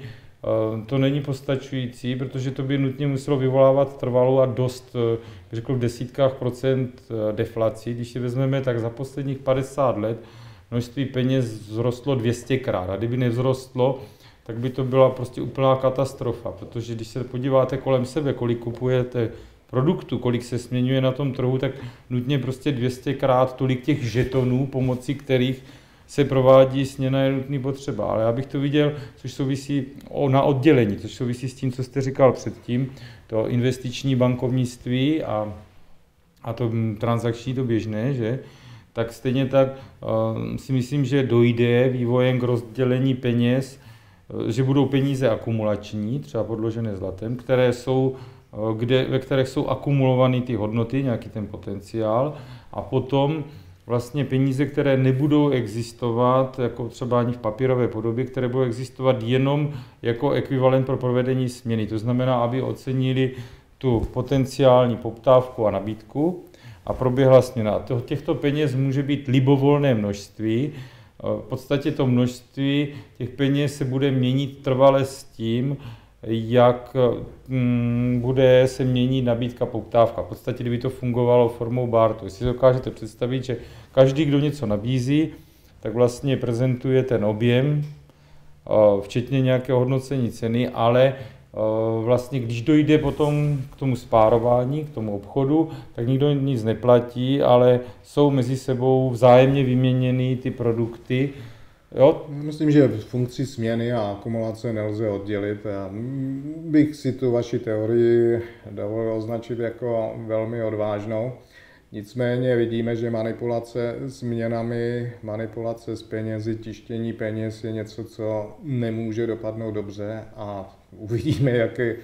to není postačující, protože to by nutně muselo vyvolávat trvalou a dost, řekl v desítkách procent deflaci. Když si vezmeme, tak za posledních padesát let množství peněz vzrostlo dvě stě krát. A kdyby nevzrostlo, tak by to byla prostě úplná katastrofa, protože když se podíváte kolem sebe, kolik kupujete produktu, kolik se směňuje na tom trhu, tak nutně prostě dvě stě krát tolik těch žetonů, pomocí kterých se provádí směna, je nutný potřeba. Ale já bych to viděl, což souvisí o, na oddělení, což souvisí s tím, co jste říkal předtím, to investiční bankovnictví a, a to transakční, to běžné, že? Tak stejně tak uh, si myslím, že dojde vývojem k rozdělení peněz, že budou peníze akumulační, třeba podložené zlatem, které jsou Kde, ve kterých jsou akumulovány ty hodnoty, nějaký ten potenciál, a potom vlastně peníze, které nebudou existovat, jako třeba ani v papírové podobě, které budou existovat jenom jako ekvivalent pro provedení směny. To znamená, aby ocenili tu potenciální poptávku a nabídku a proběhla směna. Těchto peněz může být libovolné množství. V podstatě to množství těch peněz se bude měnit trvale s tím, jak mm, bude se měnit nabídka, poptávka. V podstatě, kdyby to fungovalo formou barteru. Jestli si dokážete představit, že každý, kdo něco nabízí, tak vlastně prezentuje ten objem, včetně nějakého hodnocení ceny, ale vlastně, když dojde potom k tomu spárování, k tomu obchodu, tak nikdo nic neplatí, ale jsou mezi sebou vzájemně vyměněny ty produkty. Jo? Myslím, že funkci směny a akumulace nelze oddělit. Já bych si tu vaši teorii dovolil označit jako velmi odvážnou. Nicméně vidíme, že manipulace s měnami, manipulace s penězi, tištění peněz je něco, co nemůže dopadnout dobře a uvidíme, jaké,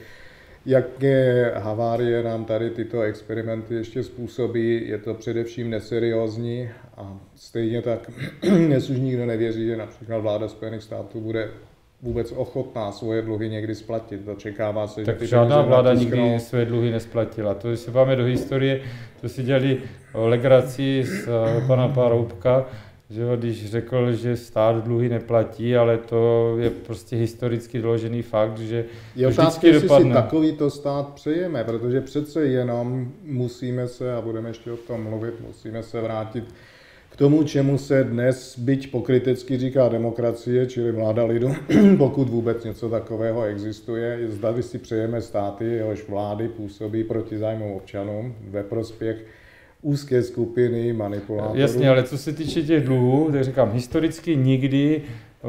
jaké havárie nám tady tyto experimenty ještě způsobí. Je to především neseriózní a stejně tak dnes už nikdo nevěří, že například vláda Spojených států bude vůbec ochotná svoje dluhy někdy splatit. Očekává se, tak že ty žádná vláda natisknou... nikdy své dluhy nesplatila. To, když se máme do historie, to si dělali legraci z pana Paroubka, že jo, když řekl, že stát dluhy neplatí, ale to je prostě historicky doložený fakt, že je to otázka, vždycky dopadne. jestli si takovýto stát přejeme, protože přece jenom musíme se, a budeme ještě o tom mluvit, musíme se vrátit k tomu, čemu se dnes, byť pokrytecky říká demokracie, čili vláda lidu, pokud vůbec něco takového existuje. Zda si přejeme státy, jehož vlády působí proti zájmu občanům ve prospěch úzké skupiny manipulátorů. Jasně, ale co se týče těch dluhů, tak říkám, historicky nikdy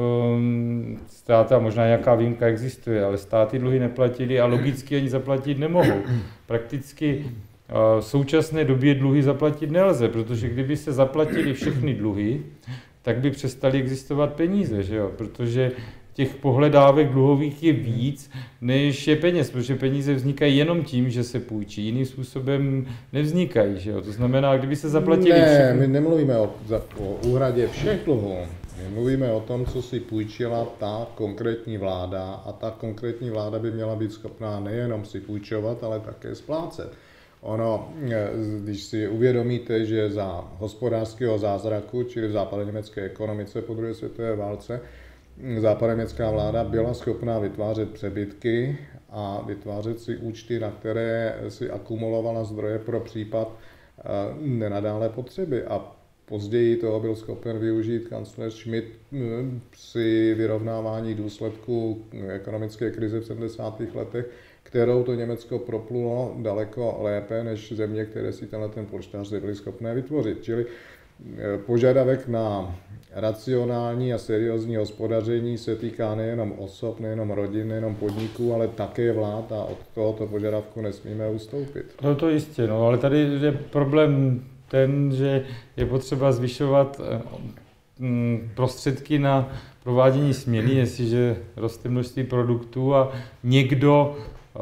um, státy, a možná nějaká výjimka existuje, ale státy dluhy neplatili a logicky ani zaplatit nemohou. Prakticky v současné době dluhy zaplatit nelze, protože kdyby se zaplatili všechny dluhy, tak by přestaly existovat peníze, že jo? Protože těch pohledávek dluhových je víc, než je peněz, protože peníze vznikají jenom tím, že se půjčí, jiným způsobem nevznikají, že jo? To znamená, kdyby se zaplatili ne, všechny... my nemluvíme o, o úhradě všech dluhů, my mluvíme o tom, co si půjčila ta konkrétní vláda a ta konkrétní vláda by měla být schopná nejenom si půjčovat, ale také splácet. Ono, když si uvědomíte, že za hospodářského zázraku, čili v západoněmecké ekonomice po druhé světové válce, západoněmecká vláda byla schopná vytvářet přebytky a vytvářet si účty, na které si akumulovala zdroje pro případ nenadále potřeby. A později toho byl schopen využít kancléř Schmidt při vyrovnávání důsledků ekonomické krize v sedmdesátých letech, kterou to Německo proplulo daleko lépe než země, které si tenhle ten polštář nebyly schopné vytvořit. Čili požadavek na racionální a seriózní hospodaření se týká nejenom osob, nejenom rodin, nejenom podniků, ale také vlád a od tohoto požadavku nesmíme ustoupit. No to jistě, no, ale tady je problém ten, že je potřeba zvyšovat prostředky na provádění směny, jestliže roste množství produktů a někdo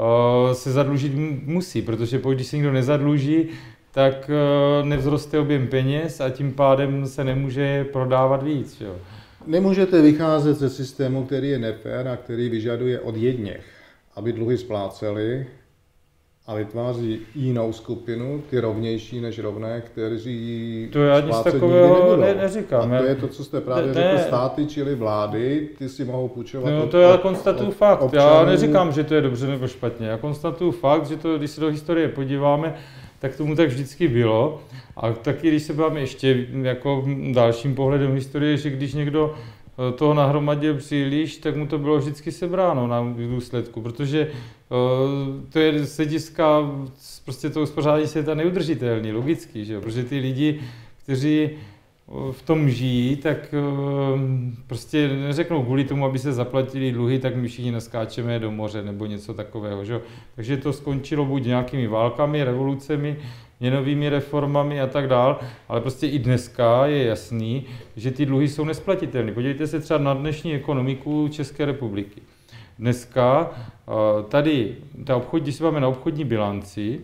se zadlužit musí, protože pokud když se někdo nezadluží, tak nevzroste objem peněz a tím pádem se nemůže prodávat víc. Jo. Nemůžete vycházet ze systému, který je nefér a který vyžaduje od jedněch, aby dluhy spláceli a vytváří jinou skupinu, ty rovnější než rovné, kteří to já nic takového ne, neříkám. A to je to, co jste právě ne, řekl, státy, čili vlády, ty si mohou půjčovat. No od, to já od, konstatuju od, fakt. občanů. Já neříkám, že to je dobře nebo špatně. Já konstatuju fakt, že to, když se do historie podíváme, tak tomu tak vždycky bylo. A taky, když se bavíme ještě jako dalším pohledem historie, že když někdo toho nahromadil příliš, tak mu to bylo vždycky sebráno na důsledku, protože to je z hlediska prostě to uspořádání světa neudržitelný, logicky, že jo? Protože ty lidi, kteří v tom žijí, tak prostě neřeknou kvůli tomu, aby se zaplatili dluhy, tak my všichni naskáčeme do moře nebo něco takového. Že? Takže to skončilo buď nějakými válkami, revolucemi, měnovými reformami a tak dál, ale prostě i dneska je jasný, že ty dluhy jsou nesplatitelné. Podívejte se třeba na dnešní ekonomiku České republiky. Dneska tady, ta obchod, když se máme na obchodní bilanci,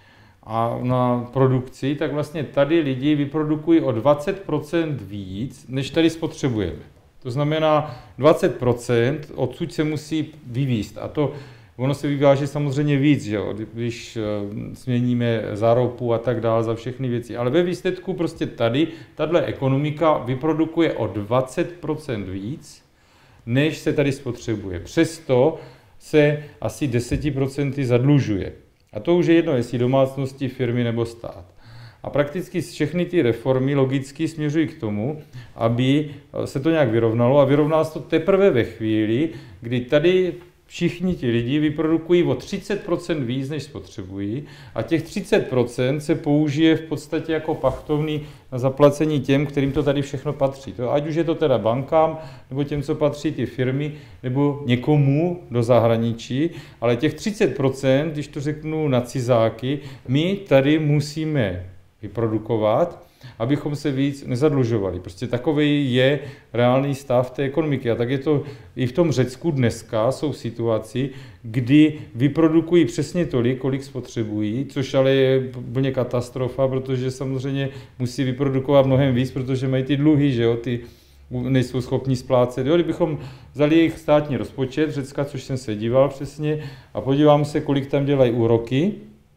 a na produkci, tak vlastně tady lidi vyprodukují o dvacet procent víc, než tady spotřebujeme. To znamená, dvacet procent odsud se musí vyvízt. A to ono se vyváží samozřejmě víc, že jo? Když směníme za ropu a tak dále, za všechny věci. Ale ve výsledku prostě tady, tahle ekonomika vyprodukuje o dvacet procent víc, než se tady spotřebuje. Přesto se asi deset procent zadlužuje. A to už je jedno, jestli domácnosti, firmy nebo stát. A prakticky všechny ty reformy logicky směřují k tomu, aby se to nějak vyrovnalo a vyrovná se to teprve ve chvíli, kdy tady všichni ti lidi vyprodukují o třicet procent víc, než spotřebují a těch třicet procent se použije v podstatě jako pachtovný na zaplacení těm, kterým to tady všechno patří. To, ať už je to teda bankám, nebo těm, co patří ty firmy, nebo někomu do zahraničí, ale těch třicet procent, když to řeknu na cizáky, my tady musíme vyprodukovat, abychom se víc nezadlužovali. Prostě takový je reálný stav té ekonomiky. A tak je to i v tom Řecku dneska, jsou situaci, kdy vyprodukují přesně tolik, kolik spotřebují, což ale je úplně katastrofa, protože samozřejmě musí vyprodukovat mnohem víc, protože mají ty dluhy, že jo, ty nejsou schopni splácet. Jo, kdybychom vzali jejich státní rozpočet Řecka, což jsem se díval přesně, a podívám se, kolik tam dělají úroky,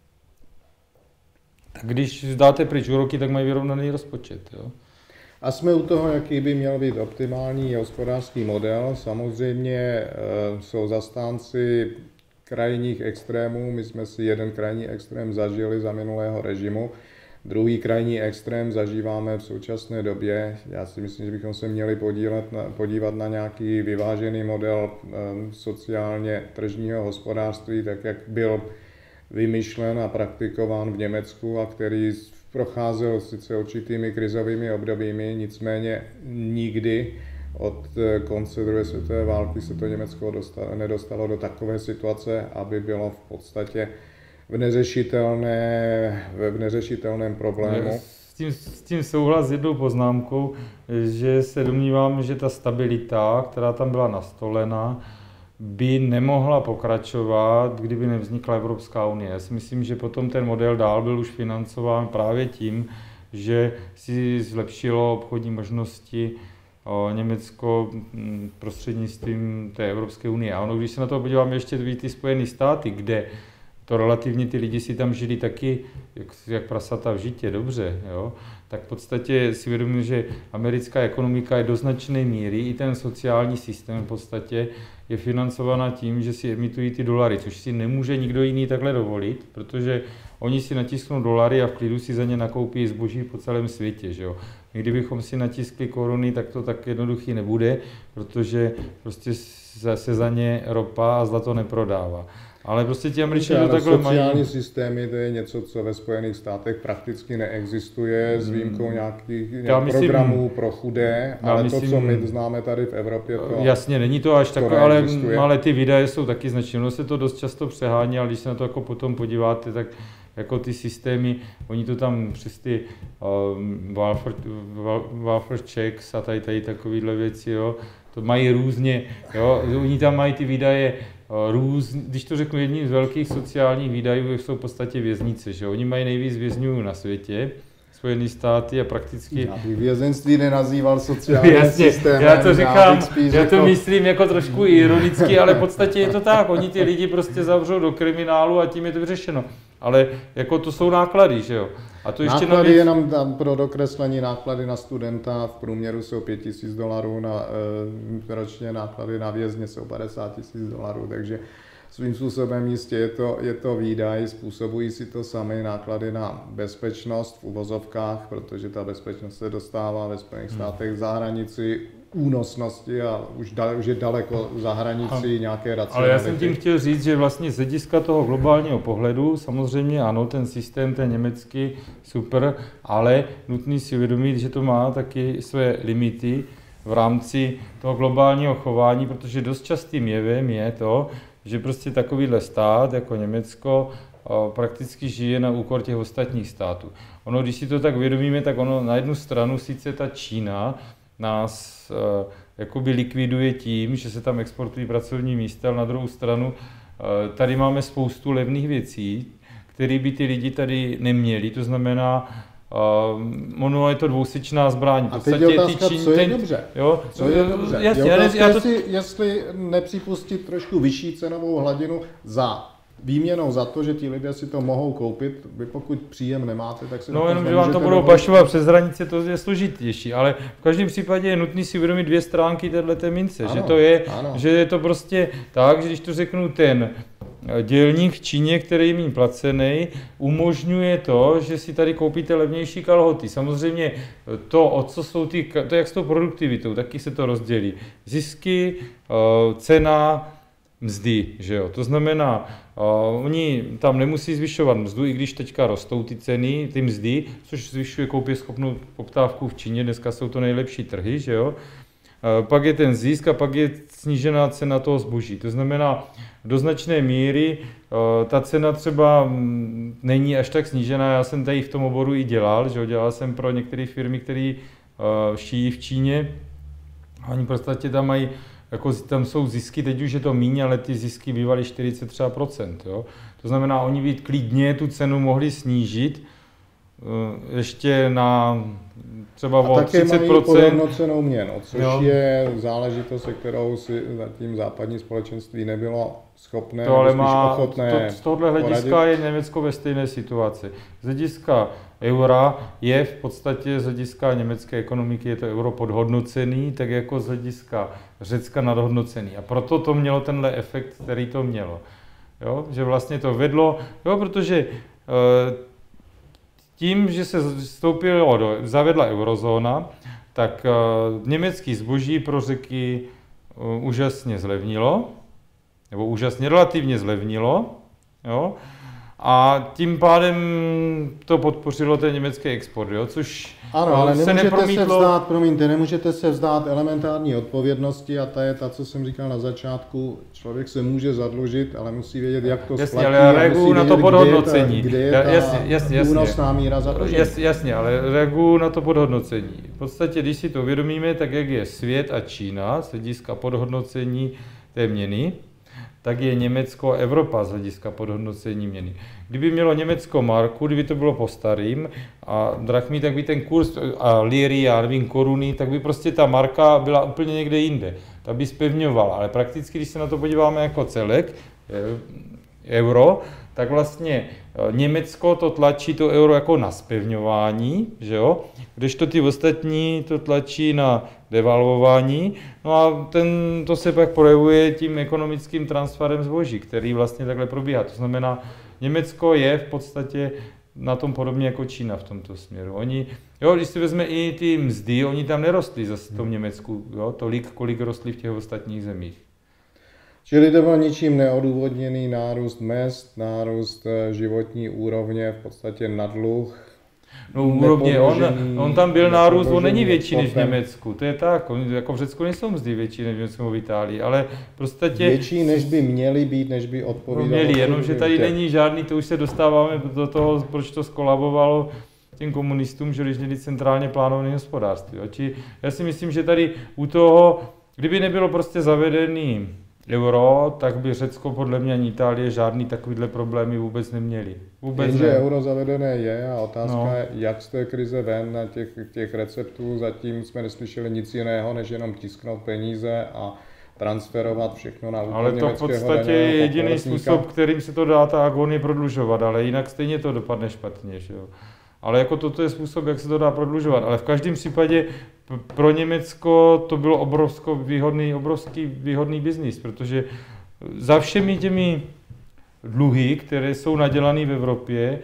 tak když dáte pryč úroky, tak mají vyrovnaný rozpočet. Jo? A jsme u toho, jaký by měl být optimální hospodářský model. Samozřejmě e, jsou zastánci krajních extrémů. My jsme si jeden krajní extrém zažili za minulého režimu. Druhý krajní extrém zažíváme v současné době. Já si myslím, že bychom se měli podílet na, podívat na nějaký vyvážený model e, sociálně tržního hospodářství, tak jak byl vymyšlen a praktikován v Německu a který procházel sice určitými krizovými obdobími, nicméně nikdy od konce druhé světové války se to Německo dostalo, nedostalo do takové situace, aby bylo v podstatě v, neřešitelné, v neřešitelném problému. S tím, s tím souhlas s jednou poznámkou, že se domnívám, že ta stabilita, která tam byla nastolena, by nemohla pokračovat, kdyby nevznikla Evropská unie. Já si myslím, že potom ten model dál byl už financován právě tím, že si zlepšilo obchodní možnosti o, Německo prostřednictvím té Evropské unie. A ono, když se na to podíváme ještě ty Spojené státy, kde to relativně ty lidi si tam žili taky, jak, jak prasata v žitě, dobře, jo? Tak v podstatě si vědomím, že americká ekonomika je do značné míry, i ten sociální systém v podstatě je financovaná tím, že si emitují ty dolary, což si nemůže nikdo jiný takhle dovolit, protože oni si natisknou dolary a v klidu si za ně nakoupí zboží po celém světě. Že jo? Kdybychom si natiskli koruny, tak to tak jednoduchý nebude, protože prostě se za ně ropa a zlato neprodává. Ale prostě ti Američané takhle mají. Sociální systémy, to je něco, co ve Spojených státech prakticky neexistuje, s výjimkou nějakých nějak myslím, programů pro chudé, ale myslím, to, co my známe tady v Evropě, to jasně, není to až takové, ale, ale ty videa jsou taky značné. Ono se to dost často přehání, ale když se na to jako potom podíváte, tak jako ty systémy, oni to tam přes ty um, welfare, welfare checks a tady, tady takovýhle věci, jo, to mají různě, jo, oni tam mají ty výdaje růz, když to řeknu, jedním z velkých sociálních výdajů jsou v podstatě věznice, že oni mají nejvíc vězňů na světě, Spojené státy a prakticky... Já bych vězenství nenazýval sociálním systémem. Já to říkám, já, já to myslím jako trošku ironicky, ale v podstatě je to tak, oni ty lidi prostě zavřou do kriminálu a tím je to vyřešeno. Ale jako to jsou náklady, že jo. A to ještě náklady navíc... jenom tam pro dokreslení, náklady na studenta v průměru jsou pět tisíc dolarů, na, e, ročně náklady na vězně jsou padesát tisíc dolarů, takže svým způsobem jistě je to, je to výdaj, způsobují si to sami náklady na bezpečnost v uvozovkách, protože ta bezpečnost se dostává ve Spojených státech za hranici únosnosti a už, dale, už je daleko za hranicí nějaké racionality. Ale já jsem tím chtěl říct, že vlastně z hlediska toho globálního pohledu, samozřejmě ano, ten systém, ten německý, super, ale nutný si uvědomit, že to má taky své limity v rámci toho globálního chování, protože dost častým jevem je to, že prostě takovýhle stát jako Německo prakticky žije na úkor těch ostatních států. Ono, když si to tak uvědomíme, tak ono na jednu stranu sice ta Čína nás uh, jakoby likviduje tím, že se tam exportují pracovní místa, ale na druhou stranu uh, tady máme spoustu levných věcí, které by ty lidi tady neměli, to znamená, uh, ono je to dvousečná zbraň. A teď je otázka, Čín, co je ten, dobře. Jo, co je dobře. Jasně, je otázka, já to... jestli, jestli nepřipustit trošku vyšší cenovou hladinu za výměnou za to, že ti lidé si to mohou koupit, vy pokud příjem nemáte, tak se no jenom, že vám to budou pašovat přes hranice, to je složitější, ale v každém případě je nutný si uvědomit dvě stránky této mince, ano, že to je, ano. že je to prostě tak, že když to řeknu, ten dělník v Číně, který je méně placený, umožňuje to, že si tady koupíte levnější kalhoty. Samozřejmě to, o co jsou ty, to jak s tou produktivitou, taky se to rozdělí. Zisky, cena, mzdy, že jo. To znamená, uh, oni tam nemusí zvyšovat mzdu, i když teďka rostou ty ceny, ty mzdy, což zvyšuje koupěschopnou poptávku v Číně, dneska jsou to nejlepší trhy, že jo. Uh, pak je ten zisk a pak je snížená cena toho zboží. To znamená, do značné míry uh, ta cena třeba m, není až tak snížená. Já jsem tady v tom oboru i dělal, že jo. Dělal jsem pro některé firmy, které uh, šijí v Číně. Oni v podstatě tam mají, jako tam jsou zisky, teď už je to míň, ale ty zisky bývaly čtyřicet tři procent. Jo? To znamená, oni by klidně tu cenu mohli snížit ještě na třeba o třicet procent. A také mají podhodnocenou měnu, což jo. je záležitost, se kterou si zatím západní společenství nebylo schopné, to ale má, ochotné to, z tohohle hlediska poradit. Je Německo ve stejné situaci. Z hlediska eura je v podstatě z hlediska německé ekonomiky je to euro podhodnocený, tak jako z hlediska Řecka nadhodnocený. A proto to mělo tenhle efekt, který to mělo. Jo? Že vlastně to vedlo, jo, protože e, tím, že se vstoupilo do, zavedla eurozóna, tak e, německý zboží pro Řeky e, úžasně zlevnilo, nebo úžasně relativně zlevnilo, jo? A tím pádem to podpořilo ten německý export, jo? Což ano, ale se nemůžete nepromítlo... se vzdát, promiňte, nemůžete se vzdát elementární odpovědnosti a ta je ta, co jsem říkal na začátku, člověk se může zadlužit, ale musí vědět, jak to jasně, splatí. Ale já reaguju na to podhodnocení. Kde je ta, kde je ta jasně, jasně, únosná míra zadlužení. Jasně, jasně, ale reaguju na to podhodnocení. V podstatě, když si to uvědomíme, tak jak je svět a Čína z hlediska podhodnocení té měny, tak je Německo a Evropa z hlediska podhodnocení měny. Kdyby mělo Německo marku, kdyby to bylo po starým a drachmy, tak by ten kurz a liry a nevím, koruny, tak by prostě ta marka byla úplně někde jinde. Ta by zpevňovala, ale prakticky, když se na to podíváme jako celek, euro, tak vlastně Německo to tlačí to euro jako na zpevňování, že jo? Kdežto ty ostatní to tlačí na devalvování, no a ten, to se pak projevuje tím ekonomickým transferem zboží, který vlastně takhle probíhá. To znamená, Německo je v podstatě na tom podobně jako Čína v tomto směru. Oni, jo, když si vezme i ty mzdy, oni tam nerostli zase v tom Německu, jo, tolik, kolik rostli v těch ostatních zemích. Čili to byl ničím neodůvodněný nárůst mezd, nárůst životní úrovně, v podstatě na dluh. No úrovně, on, on tam byl nárůst, on není větší než v Německu, to je tak, on, jako v Řecku nejsou mzdy větší než v Německu v Itálii, ale prostě... Větší než by měly být, než by odpovídalo. No měli, jenomže tady není žádný, to už se dostáváme do toho, proč to skolabovalo těm komunistům, že když měli centrálně plánované hospodářství. Či já si myslím, že tady u toho, kdyby nebylo prostě zavedený euro, tak by Řecko podle mě ani Itálie žádný takovýhle problémy vůbec neměli. Vůbec Jenže ne. euro zavedené je a otázka no. je, jak z té krize ven na těch, těch receptů. Zatím jsme neslyšeli nic jiného, než jenom tisknout peníze a transferovat všechno na úkor německého daňového poplatníka. Ale to v podstatě je jediný způsob, kterým se to dá ta agonie prodlužovat, ale jinak stejně to dopadne špatně. Že jo? Ale jako toto je způsob, jak se to dá prodlužovat. Ale v každém případě pro Německo to bylo obrovsko výhodný, obrovský výhodný biznis, protože za všemi těmi dluhy, které jsou nadělané v Evropě,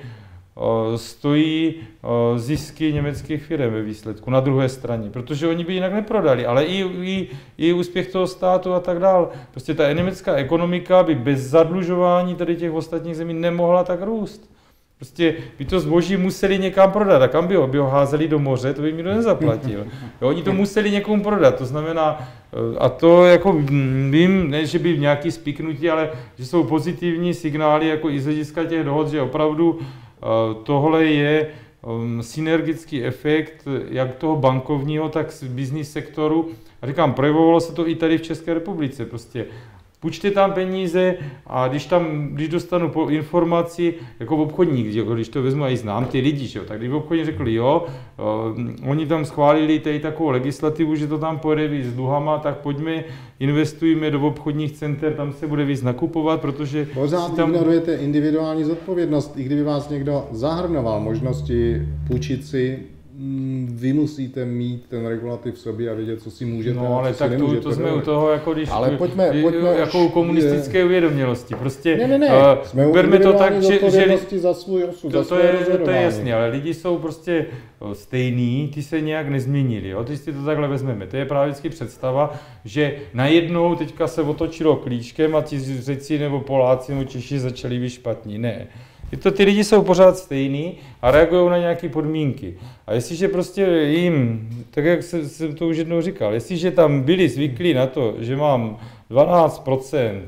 stojí zisky německých firm ve výsledku na druhé straně, protože oni by jinak neprodali, ale i, i, i úspěch toho státu a tak dál. Prostě ta německá ekonomika by bez zadlužování tady těch ostatních zemí nemohla tak růst. Prostě by to zboží museli někam prodat a kam by ho, by ho házeli do moře, to by mi to nezaplatil. Jo, oni to museli někomu prodat, to znamená, a to jako vím, ne, že by nějaký spiknutí, ale že jsou pozitivní signály jako i z hlediska těch dohod, že opravdu tohle je synergický efekt jak toho bankovního, tak z business sektoru. A říkám, projevovalo se to i tady v České republice. Prostě půjčte tam peníze a když tam, když dostanu informaci jako obchodník, jako když to vezmu a i znám ty lidi, že jo, tak když obchodník řekli, jo, uh, oni tam schválili tady takovou legislativu, že to tam pojede víc s dluhama, tak pojďme, investujeme do obchodních center, tam se bude víc nakupovat, protože... Pořád tam... ignorujete individuální zodpovědnost, i kdyby vás někdo zahrnoval možnosti půjčit si vy musíte mít ten regulativ v sobě a vědět, co si můžete no, ale a co tak si to, nemůžete. to jsme u toho, jako když ale pojďme, pojďme jako u komunistické je... uvědomělosti. Prostě ne, ne, ne. Uh, jsme berme to tak, že, že za svůj osud, to, za to, je, to je jasný, ale lidi jsou prostě stejný, ty se nějak nezměnili. Jo? Když si to takhle vezmeme, to je právě vždycky představa, že najednou teďka se otočilo klíčkem a ti Řeci nebo Poláci nebo Češi začali být špatní. Ne. Je to, ty lidi jsou pořád stejný a reagují na nějaké podmínky. A jestliže prostě jim, tak jak jsem to už jednou říkal, jestliže tam byli zvyklí na to, že mám dvanáct procent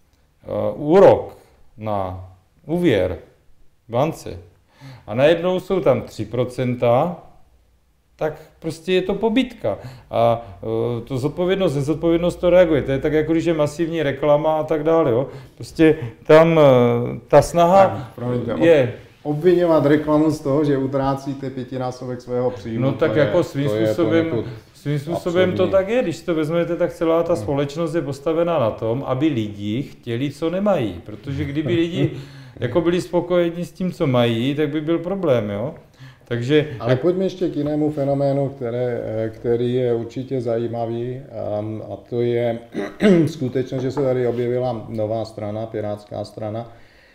úrok na úvěr v bance a najednou jsou tam tři procenta, tak prostě je to pobídka. A uh, to zodpovědnost, nezodpovědnost to reaguje. To je tak, jako když je masivní reklama a tak dále. Jo. Prostě tam uh, ta snaha tak, promiňte, je... Obviňovat reklamu z toho, že utrácíte pětinásobek svého příjmu. No tak je, jako svým způsobem, svým způsobem to tak je. Když to vezmete, tak celá ta společnost je postavená na tom, aby lidi chtěli, co nemají. Protože kdyby lidi jako byli spokojeni s tím, co mají, tak by byl problém. Jo. Takže, ale pojďme ještě k jinému fenoménu, které, který je určitě zajímavý, a to je skutečnost, že se tady objevila nová strana, Pirátská strana,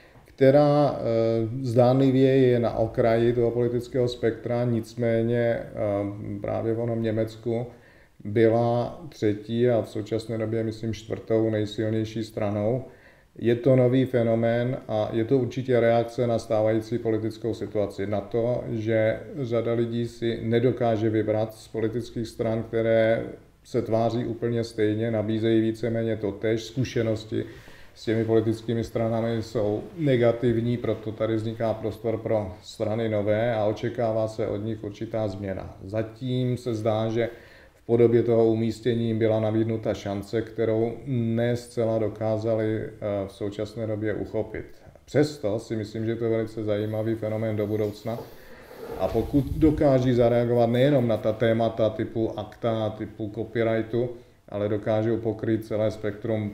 která zdánlivě je na okraji toho politického spektra, nicméně právě v onom Německu byla třetí a v současné době, myslím, čtvrtou nejsilnější stranou. Je to nový fenomén a je to určitě reakce na stávající politickou situaci. Na to, že řada lidí si nedokáže vybrat z politických stran, které se tváří úplně stejně, nabízejí víceméně totéž. Zkušenosti s těmi politickými stranami jsou negativní, proto tady vzniká prostor pro strany nové a očekává se od nich určitá změna. Zatím se zdá, že v podobě toho umístění byla nabídnuta šance, kterou ne zcela dokázali v současné době uchopit. Přesto si myslím, že je to velice zajímavý fenomén do budoucna. A pokud dokáží zareagovat nejenom na ta témata typu akta, typu copyrightu, ale dokážou pokrýt celé spektrum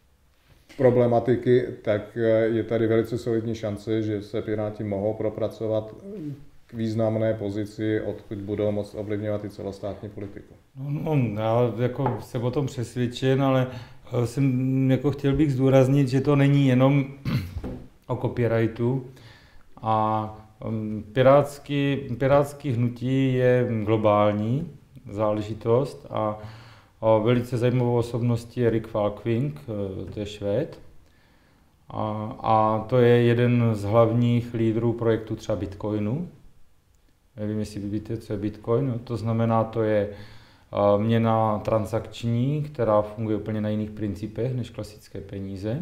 problematiky, tak je tady velice solidní šance, že se Piráti mohou propracovat k významné pozici, odkud budou moct ovlivňovat i celostátní politiku. No, no, já jako jsem o tom přesvědčen, ale jsem, jako chtěl bych zdůraznit, že to není jenom o copyrightu a um, pirátský, pirátský hnutí je globální záležitost a, a velice zajímavou osobností je Rick Falkving, to je Švéd. A, a to je jeden z hlavních lídrů projektu třeba Bitcoinu. Nevím, jestli víte, co je Bitcoin. No, to znamená, to je uh, měna transakční, která funguje úplně na jiných principech než klasické peníze.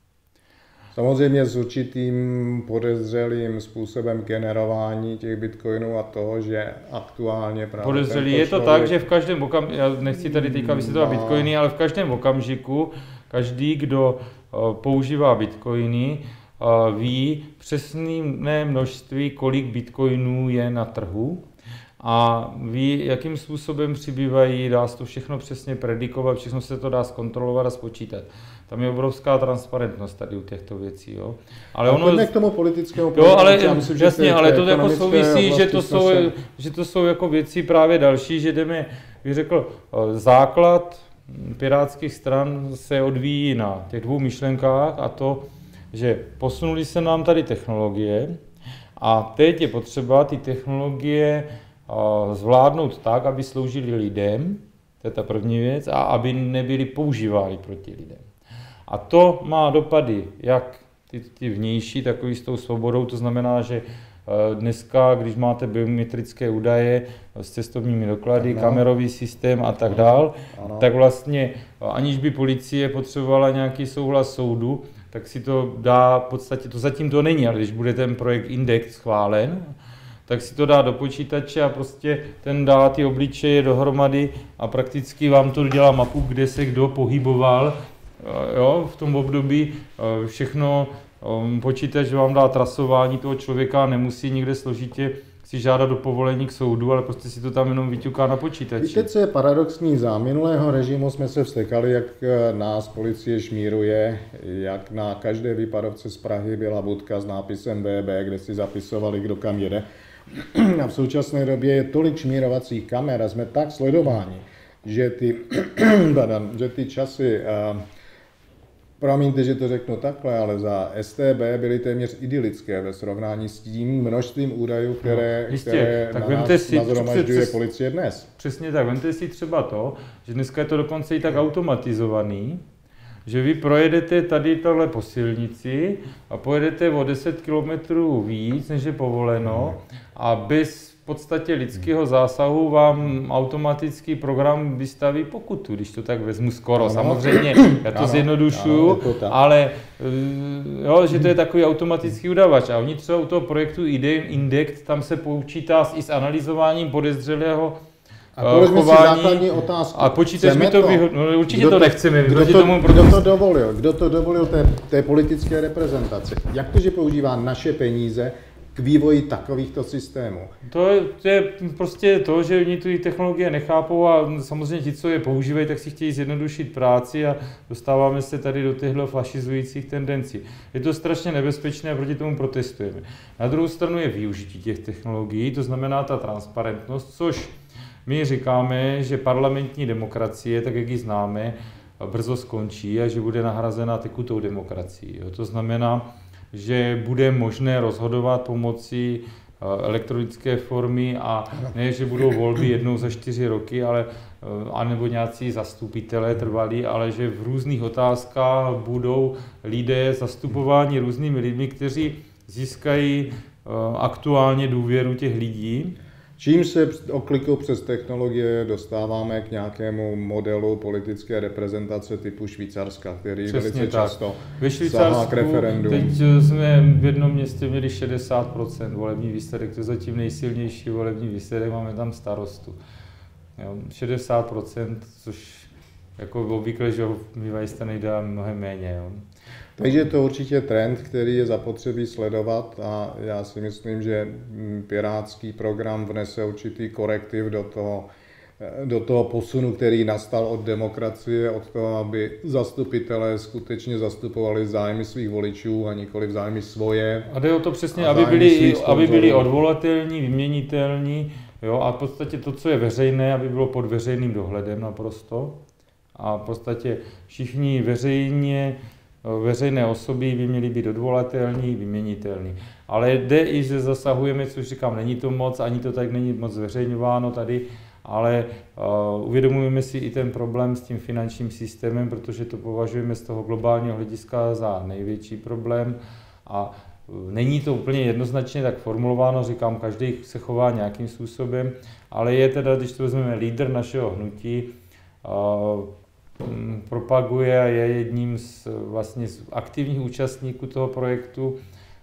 Samozřejmě s určitým podezřelým způsobem generování těch bitcoinů a toho, že aktuálně právě podezřelý je to člověk... tak, že v každém okamžiku, já nechci tady teďka vysvětlovat no. bitcoiny, ale v každém okamžiku každý, kdo uh, používá bitcoiny, uh, ví přesné množství, kolik bitcoinů je na trhu a ví, jakým způsobem přibývají, dá se to všechno přesně predikovat, všechno se to dá zkontrolovat a spočítat. Tam je obrovská transparentnost tady u těchto věcí, jo. Ale a ono k tomu politickému jo, ale já myslím, jasně, že ale to jako souvisí, že to jsou, se... že to jsou jako věci právě další, že jdeme, bych řekl, základ pirátských stran se odvíjí na těch dvou myšlenkách a to, že posunuli se nám tady technologie a teď je potřeba ty technologie zvládnout tak, aby sloužily lidem, to je ta první věc, a aby nebyly používány proti lidem. A to má dopady jak ty, ty vnější, takový s tou svobodou, to znamená, že dneska, když máte biometrické údaje s cestovními doklady, ano. kamerový systém a tak dál, ano. tak vlastně aniž by policie potřebovala nějaký souhlas soudu, tak si to dá, v podstatě to zatím to není, ale když bude ten projekt Index schválen, tak si to dá do počítače a prostě ten dá ty obličeje dohromady a prakticky vám to dělá mapu, kde se kdo pohyboval, jo, v tom období všechno. Počítač vám dá trasování toho člověka, nemusí nikde složitě si žádat do povolení k soudu, ale prostě si to tam jenom vyťuká na počítači. Víte, co je paradoxní? Za minulého režimu jsme se vztekali, jak nás policie šmíruje, jak na každé výpadovce z Prahy byla budka s nápisem B B, kde si zapisovali, kdo kam jede. a v současné době je tolik šmírovacích kamer a jsme tak sledováni, že ty, že ty časy, promiňte, že to řeknu takhle, ale za S T B byly téměř idylické ve srovnání s tím množstvím údajů, které, no, jistě, které tak na nás si, nazhromažďuje přes, policie dnes. Přesně tak, vemte si třeba to, že dneska je to dokonce i tak automatizovaný, že vy projedete tady tohle po silnici a pojedete o deset kilometrů víc, než je povoleno, a bez v podstatě lidského zásahu vám automatický program vystaví pokutu, když to tak vezmu skoro. Ano. Samozřejmě, já to ano, zjednodušuju, ano, to ale jo, že to je takový automatický udavač. A oni třeba u toho projektu Indekt, tam se počítá i s analyzováním podezřelého a položme si základní otázku. A počítač mi to, vyho... no, určitě kdo to, to nechceme. Kdo to, tomu kdo to dovolil? Kdo to dovolil té, té politické reprezentaci? Jak to, že používá naše peníze k vývoji takovýchto systémů? To je, to je prostě to, že oni tu technologie nechápou a samozřejmě ti, co je používají, tak si chtějí zjednodušit práci a dostáváme se tady do těchto fašizujících tendencí. Je to strašně nebezpečné a proti tomu protestujeme. Na druhou stranu je využití těch technologií, to znamená ta transparentnost, což my říkáme, že parlamentní demokracie, tak jak ji známe, brzo skončí a že bude nahrazena tekutou demokracií. To znamená, že bude možné rozhodovat pomocí elektronické formy a ne, že budou volby jednou za čtyři roky, ale anebo nějací zastupitelé trvalí, ale že v různých otázkách budou lidé zastupováni různými lidmi, kteří získají aktuálně důvěru těch lidí. Čím se oklikou přes technologie dostáváme k nějakému modelu politické reprezentace typu Švýcarska, který přesně velice tak. často sahá k referendum. Teď jsme v jednom městě měli šedesát procent volební výsledek, to je zatím nejsilnější volební výsledek, máme tam starostu. Jo, šedesát procent, což jako obvykle, že bývají strany dá mnohem méně. Jo. Takže to určitě trend, který je zapotřebí sledovat a já si myslím, že pirátský program vnese určitý korektiv do toho, do toho posunu, který nastal od demokracie, od toho, aby zastupitelé skutečně zastupovali zájmy svých voličů a nikoli zájmy svoje. A jde o to přesně, aby byli, aby byli odvolatelní, vyměnitelní, jo, a v podstatě to, co je veřejné, aby bylo pod veřejným dohledem naprosto. A v podstatě všichni veřejně veřejné osoby by měly být odvolatelní, vyměnitelní. Ale jde i, že zasahujeme, což říkám, není to moc, ani to tak není moc zveřejňováno tady, ale uh, uvědomujeme si i ten problém s tím finančním systémem, protože to považujeme z toho globálního hlediska za největší problém a uh, není to úplně jednoznačně tak formulováno, říkám, každý se chová nějakým způsobem, ale je teda, když to vezmeme, lídr našeho hnutí, uh, propaguje a je jedním z, vlastně z aktivních účastníků toho projektu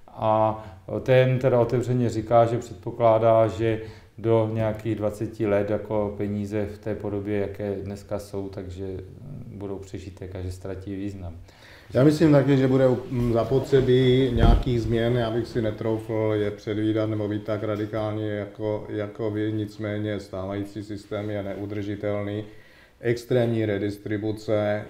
a ten teda otevřeně říká, že předpokládá, že do nějakých dvaceti let jako peníze v té podobě, jaké dneska jsou, takže budou přežitek a že ztratí význam. Já myslím taky, že bude zapotřebí nějakých změn, já bych si netroufl je předvídat nebo být tak radikální jako, jako vy, nicméně stávající systém je neudržitelný. Extrémní redistribuce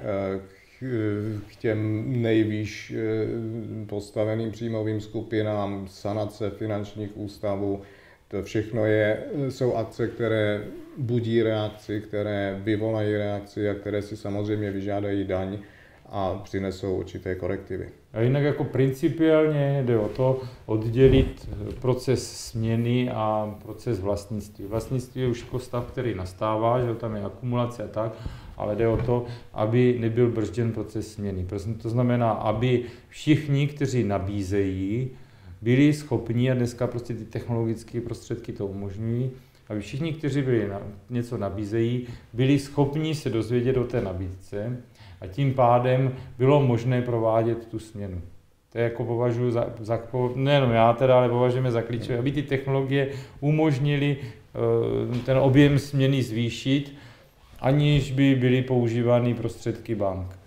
k těm nejvýš postaveným příjmovým skupinám, sanace finančních ústavů, to všechno je, jsou akce, které budí reakci, které vyvolají reakci a které si samozřejmě vyžádají daň a přinesou určité korektivy. A jinak jako principiálně jde o to oddělit proces směny a proces vlastnictví. Vlastnictví je už jako stav, který nastává, že tam je akumulace a tak, ale jde o to, aby nebyl brzděn proces směny. To znamená, aby všichni, kteří nabízejí, byli schopni, a dneska prostě ty technologické prostředky to umožňují, aby všichni, kteří byli na, něco nabízejí, byli schopni se dozvědět o té nabídce a tím pádem bylo možné provádět tu směnu. To je jako považuji za, za nejenom já teda, ale považujeme za klíčové, aby ty technologie umožnily uh, ten objem směny zvýšit, aniž by byly používány prostředky bank.